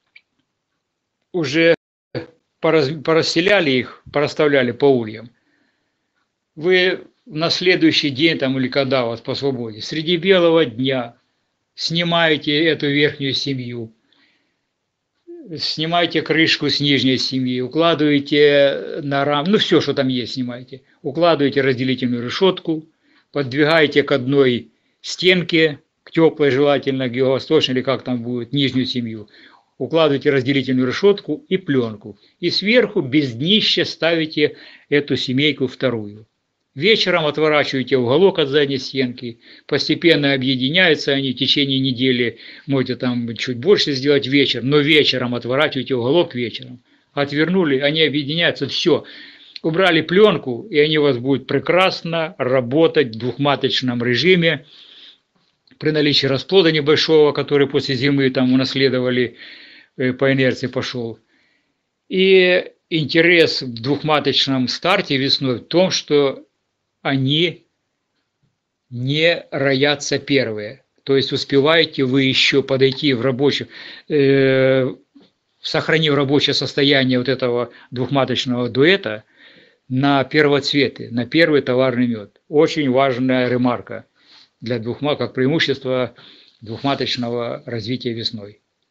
уже порасселяли их, порасставляли по ульям, вы на следующий день там, или когда у вас по свободе, среди белого дня снимаете эту верхнюю семью, снимаете крышку с нижней семьи, укладываете на рам, ну все, что там есть, снимаете, укладываете разделительную решетку, подвигаете к одной стенке, к теплой желательно, к юго-восточной или как там будет, нижнюю семью, укладываете разделительную решетку и пленку. И сверху без днища ставите эту семейку вторую. Вечером отворачиваете уголок от задней стенки, постепенно объединяются они в течение недели, можете там чуть больше сделать вечер, но вечером отворачиваете уголок вечером. Отвернули, они объединяются, все. Убрали пленку, и они у вас будут прекрасно работать в двухматочном режиме, при наличии расплода небольшого, который после зимы там унаследовали, по инерции пошел. И интерес в двухматочном старте весной в том, что они не роятся первые. То есть успеваете вы еще подойти в рабочее, э, сохранив рабочее состояние вот этого двухматочного дуэта на первоцветы, на первый товарный мед. Очень важная ремарка для двухматочного, как преимущество двухматочного развития весной.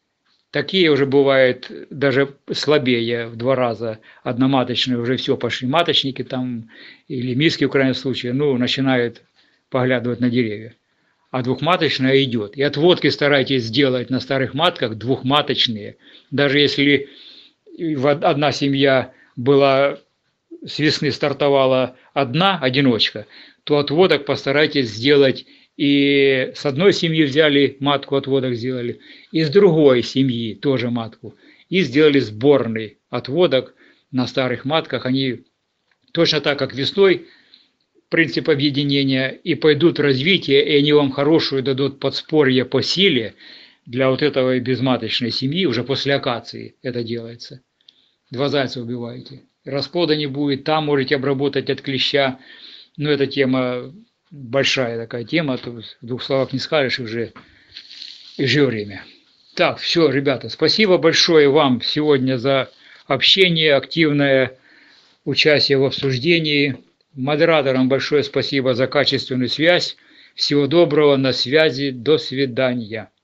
Такие уже бывают даже слабее в два раза. Одноматочные уже все пошли маточники там, или миски в крайнем случае, ну, начинают поглядывать на деревья. А двухматочная идет. И отводки старайтесь сделать на старых матках двухматочные. Даже если одна семья была, с весны стартовала одна одиночка, то отводок постарайтесь сделать. И с одной семьи взяли матку, отводок сделали, и с другой семьи тоже матку. И сделали сборный отводок на старых матках. Они точно так, как весной, принцип объединения, и пойдут в развитие, и они вам хорошую дадут подспорье по силе для вот этого безматочной семьи. Уже после акации это делается. Два зайца убиваете. Расплода не будет, там можете обработать от клеща. Но эта тема... большая такая тема, то в двух словах не скажешь, уже и же время. Так, все, ребята, спасибо большое вам сегодня за общение, активное участие в обсуждении. Модераторам большое спасибо за качественную связь. Всего доброго, на связи, до свидания.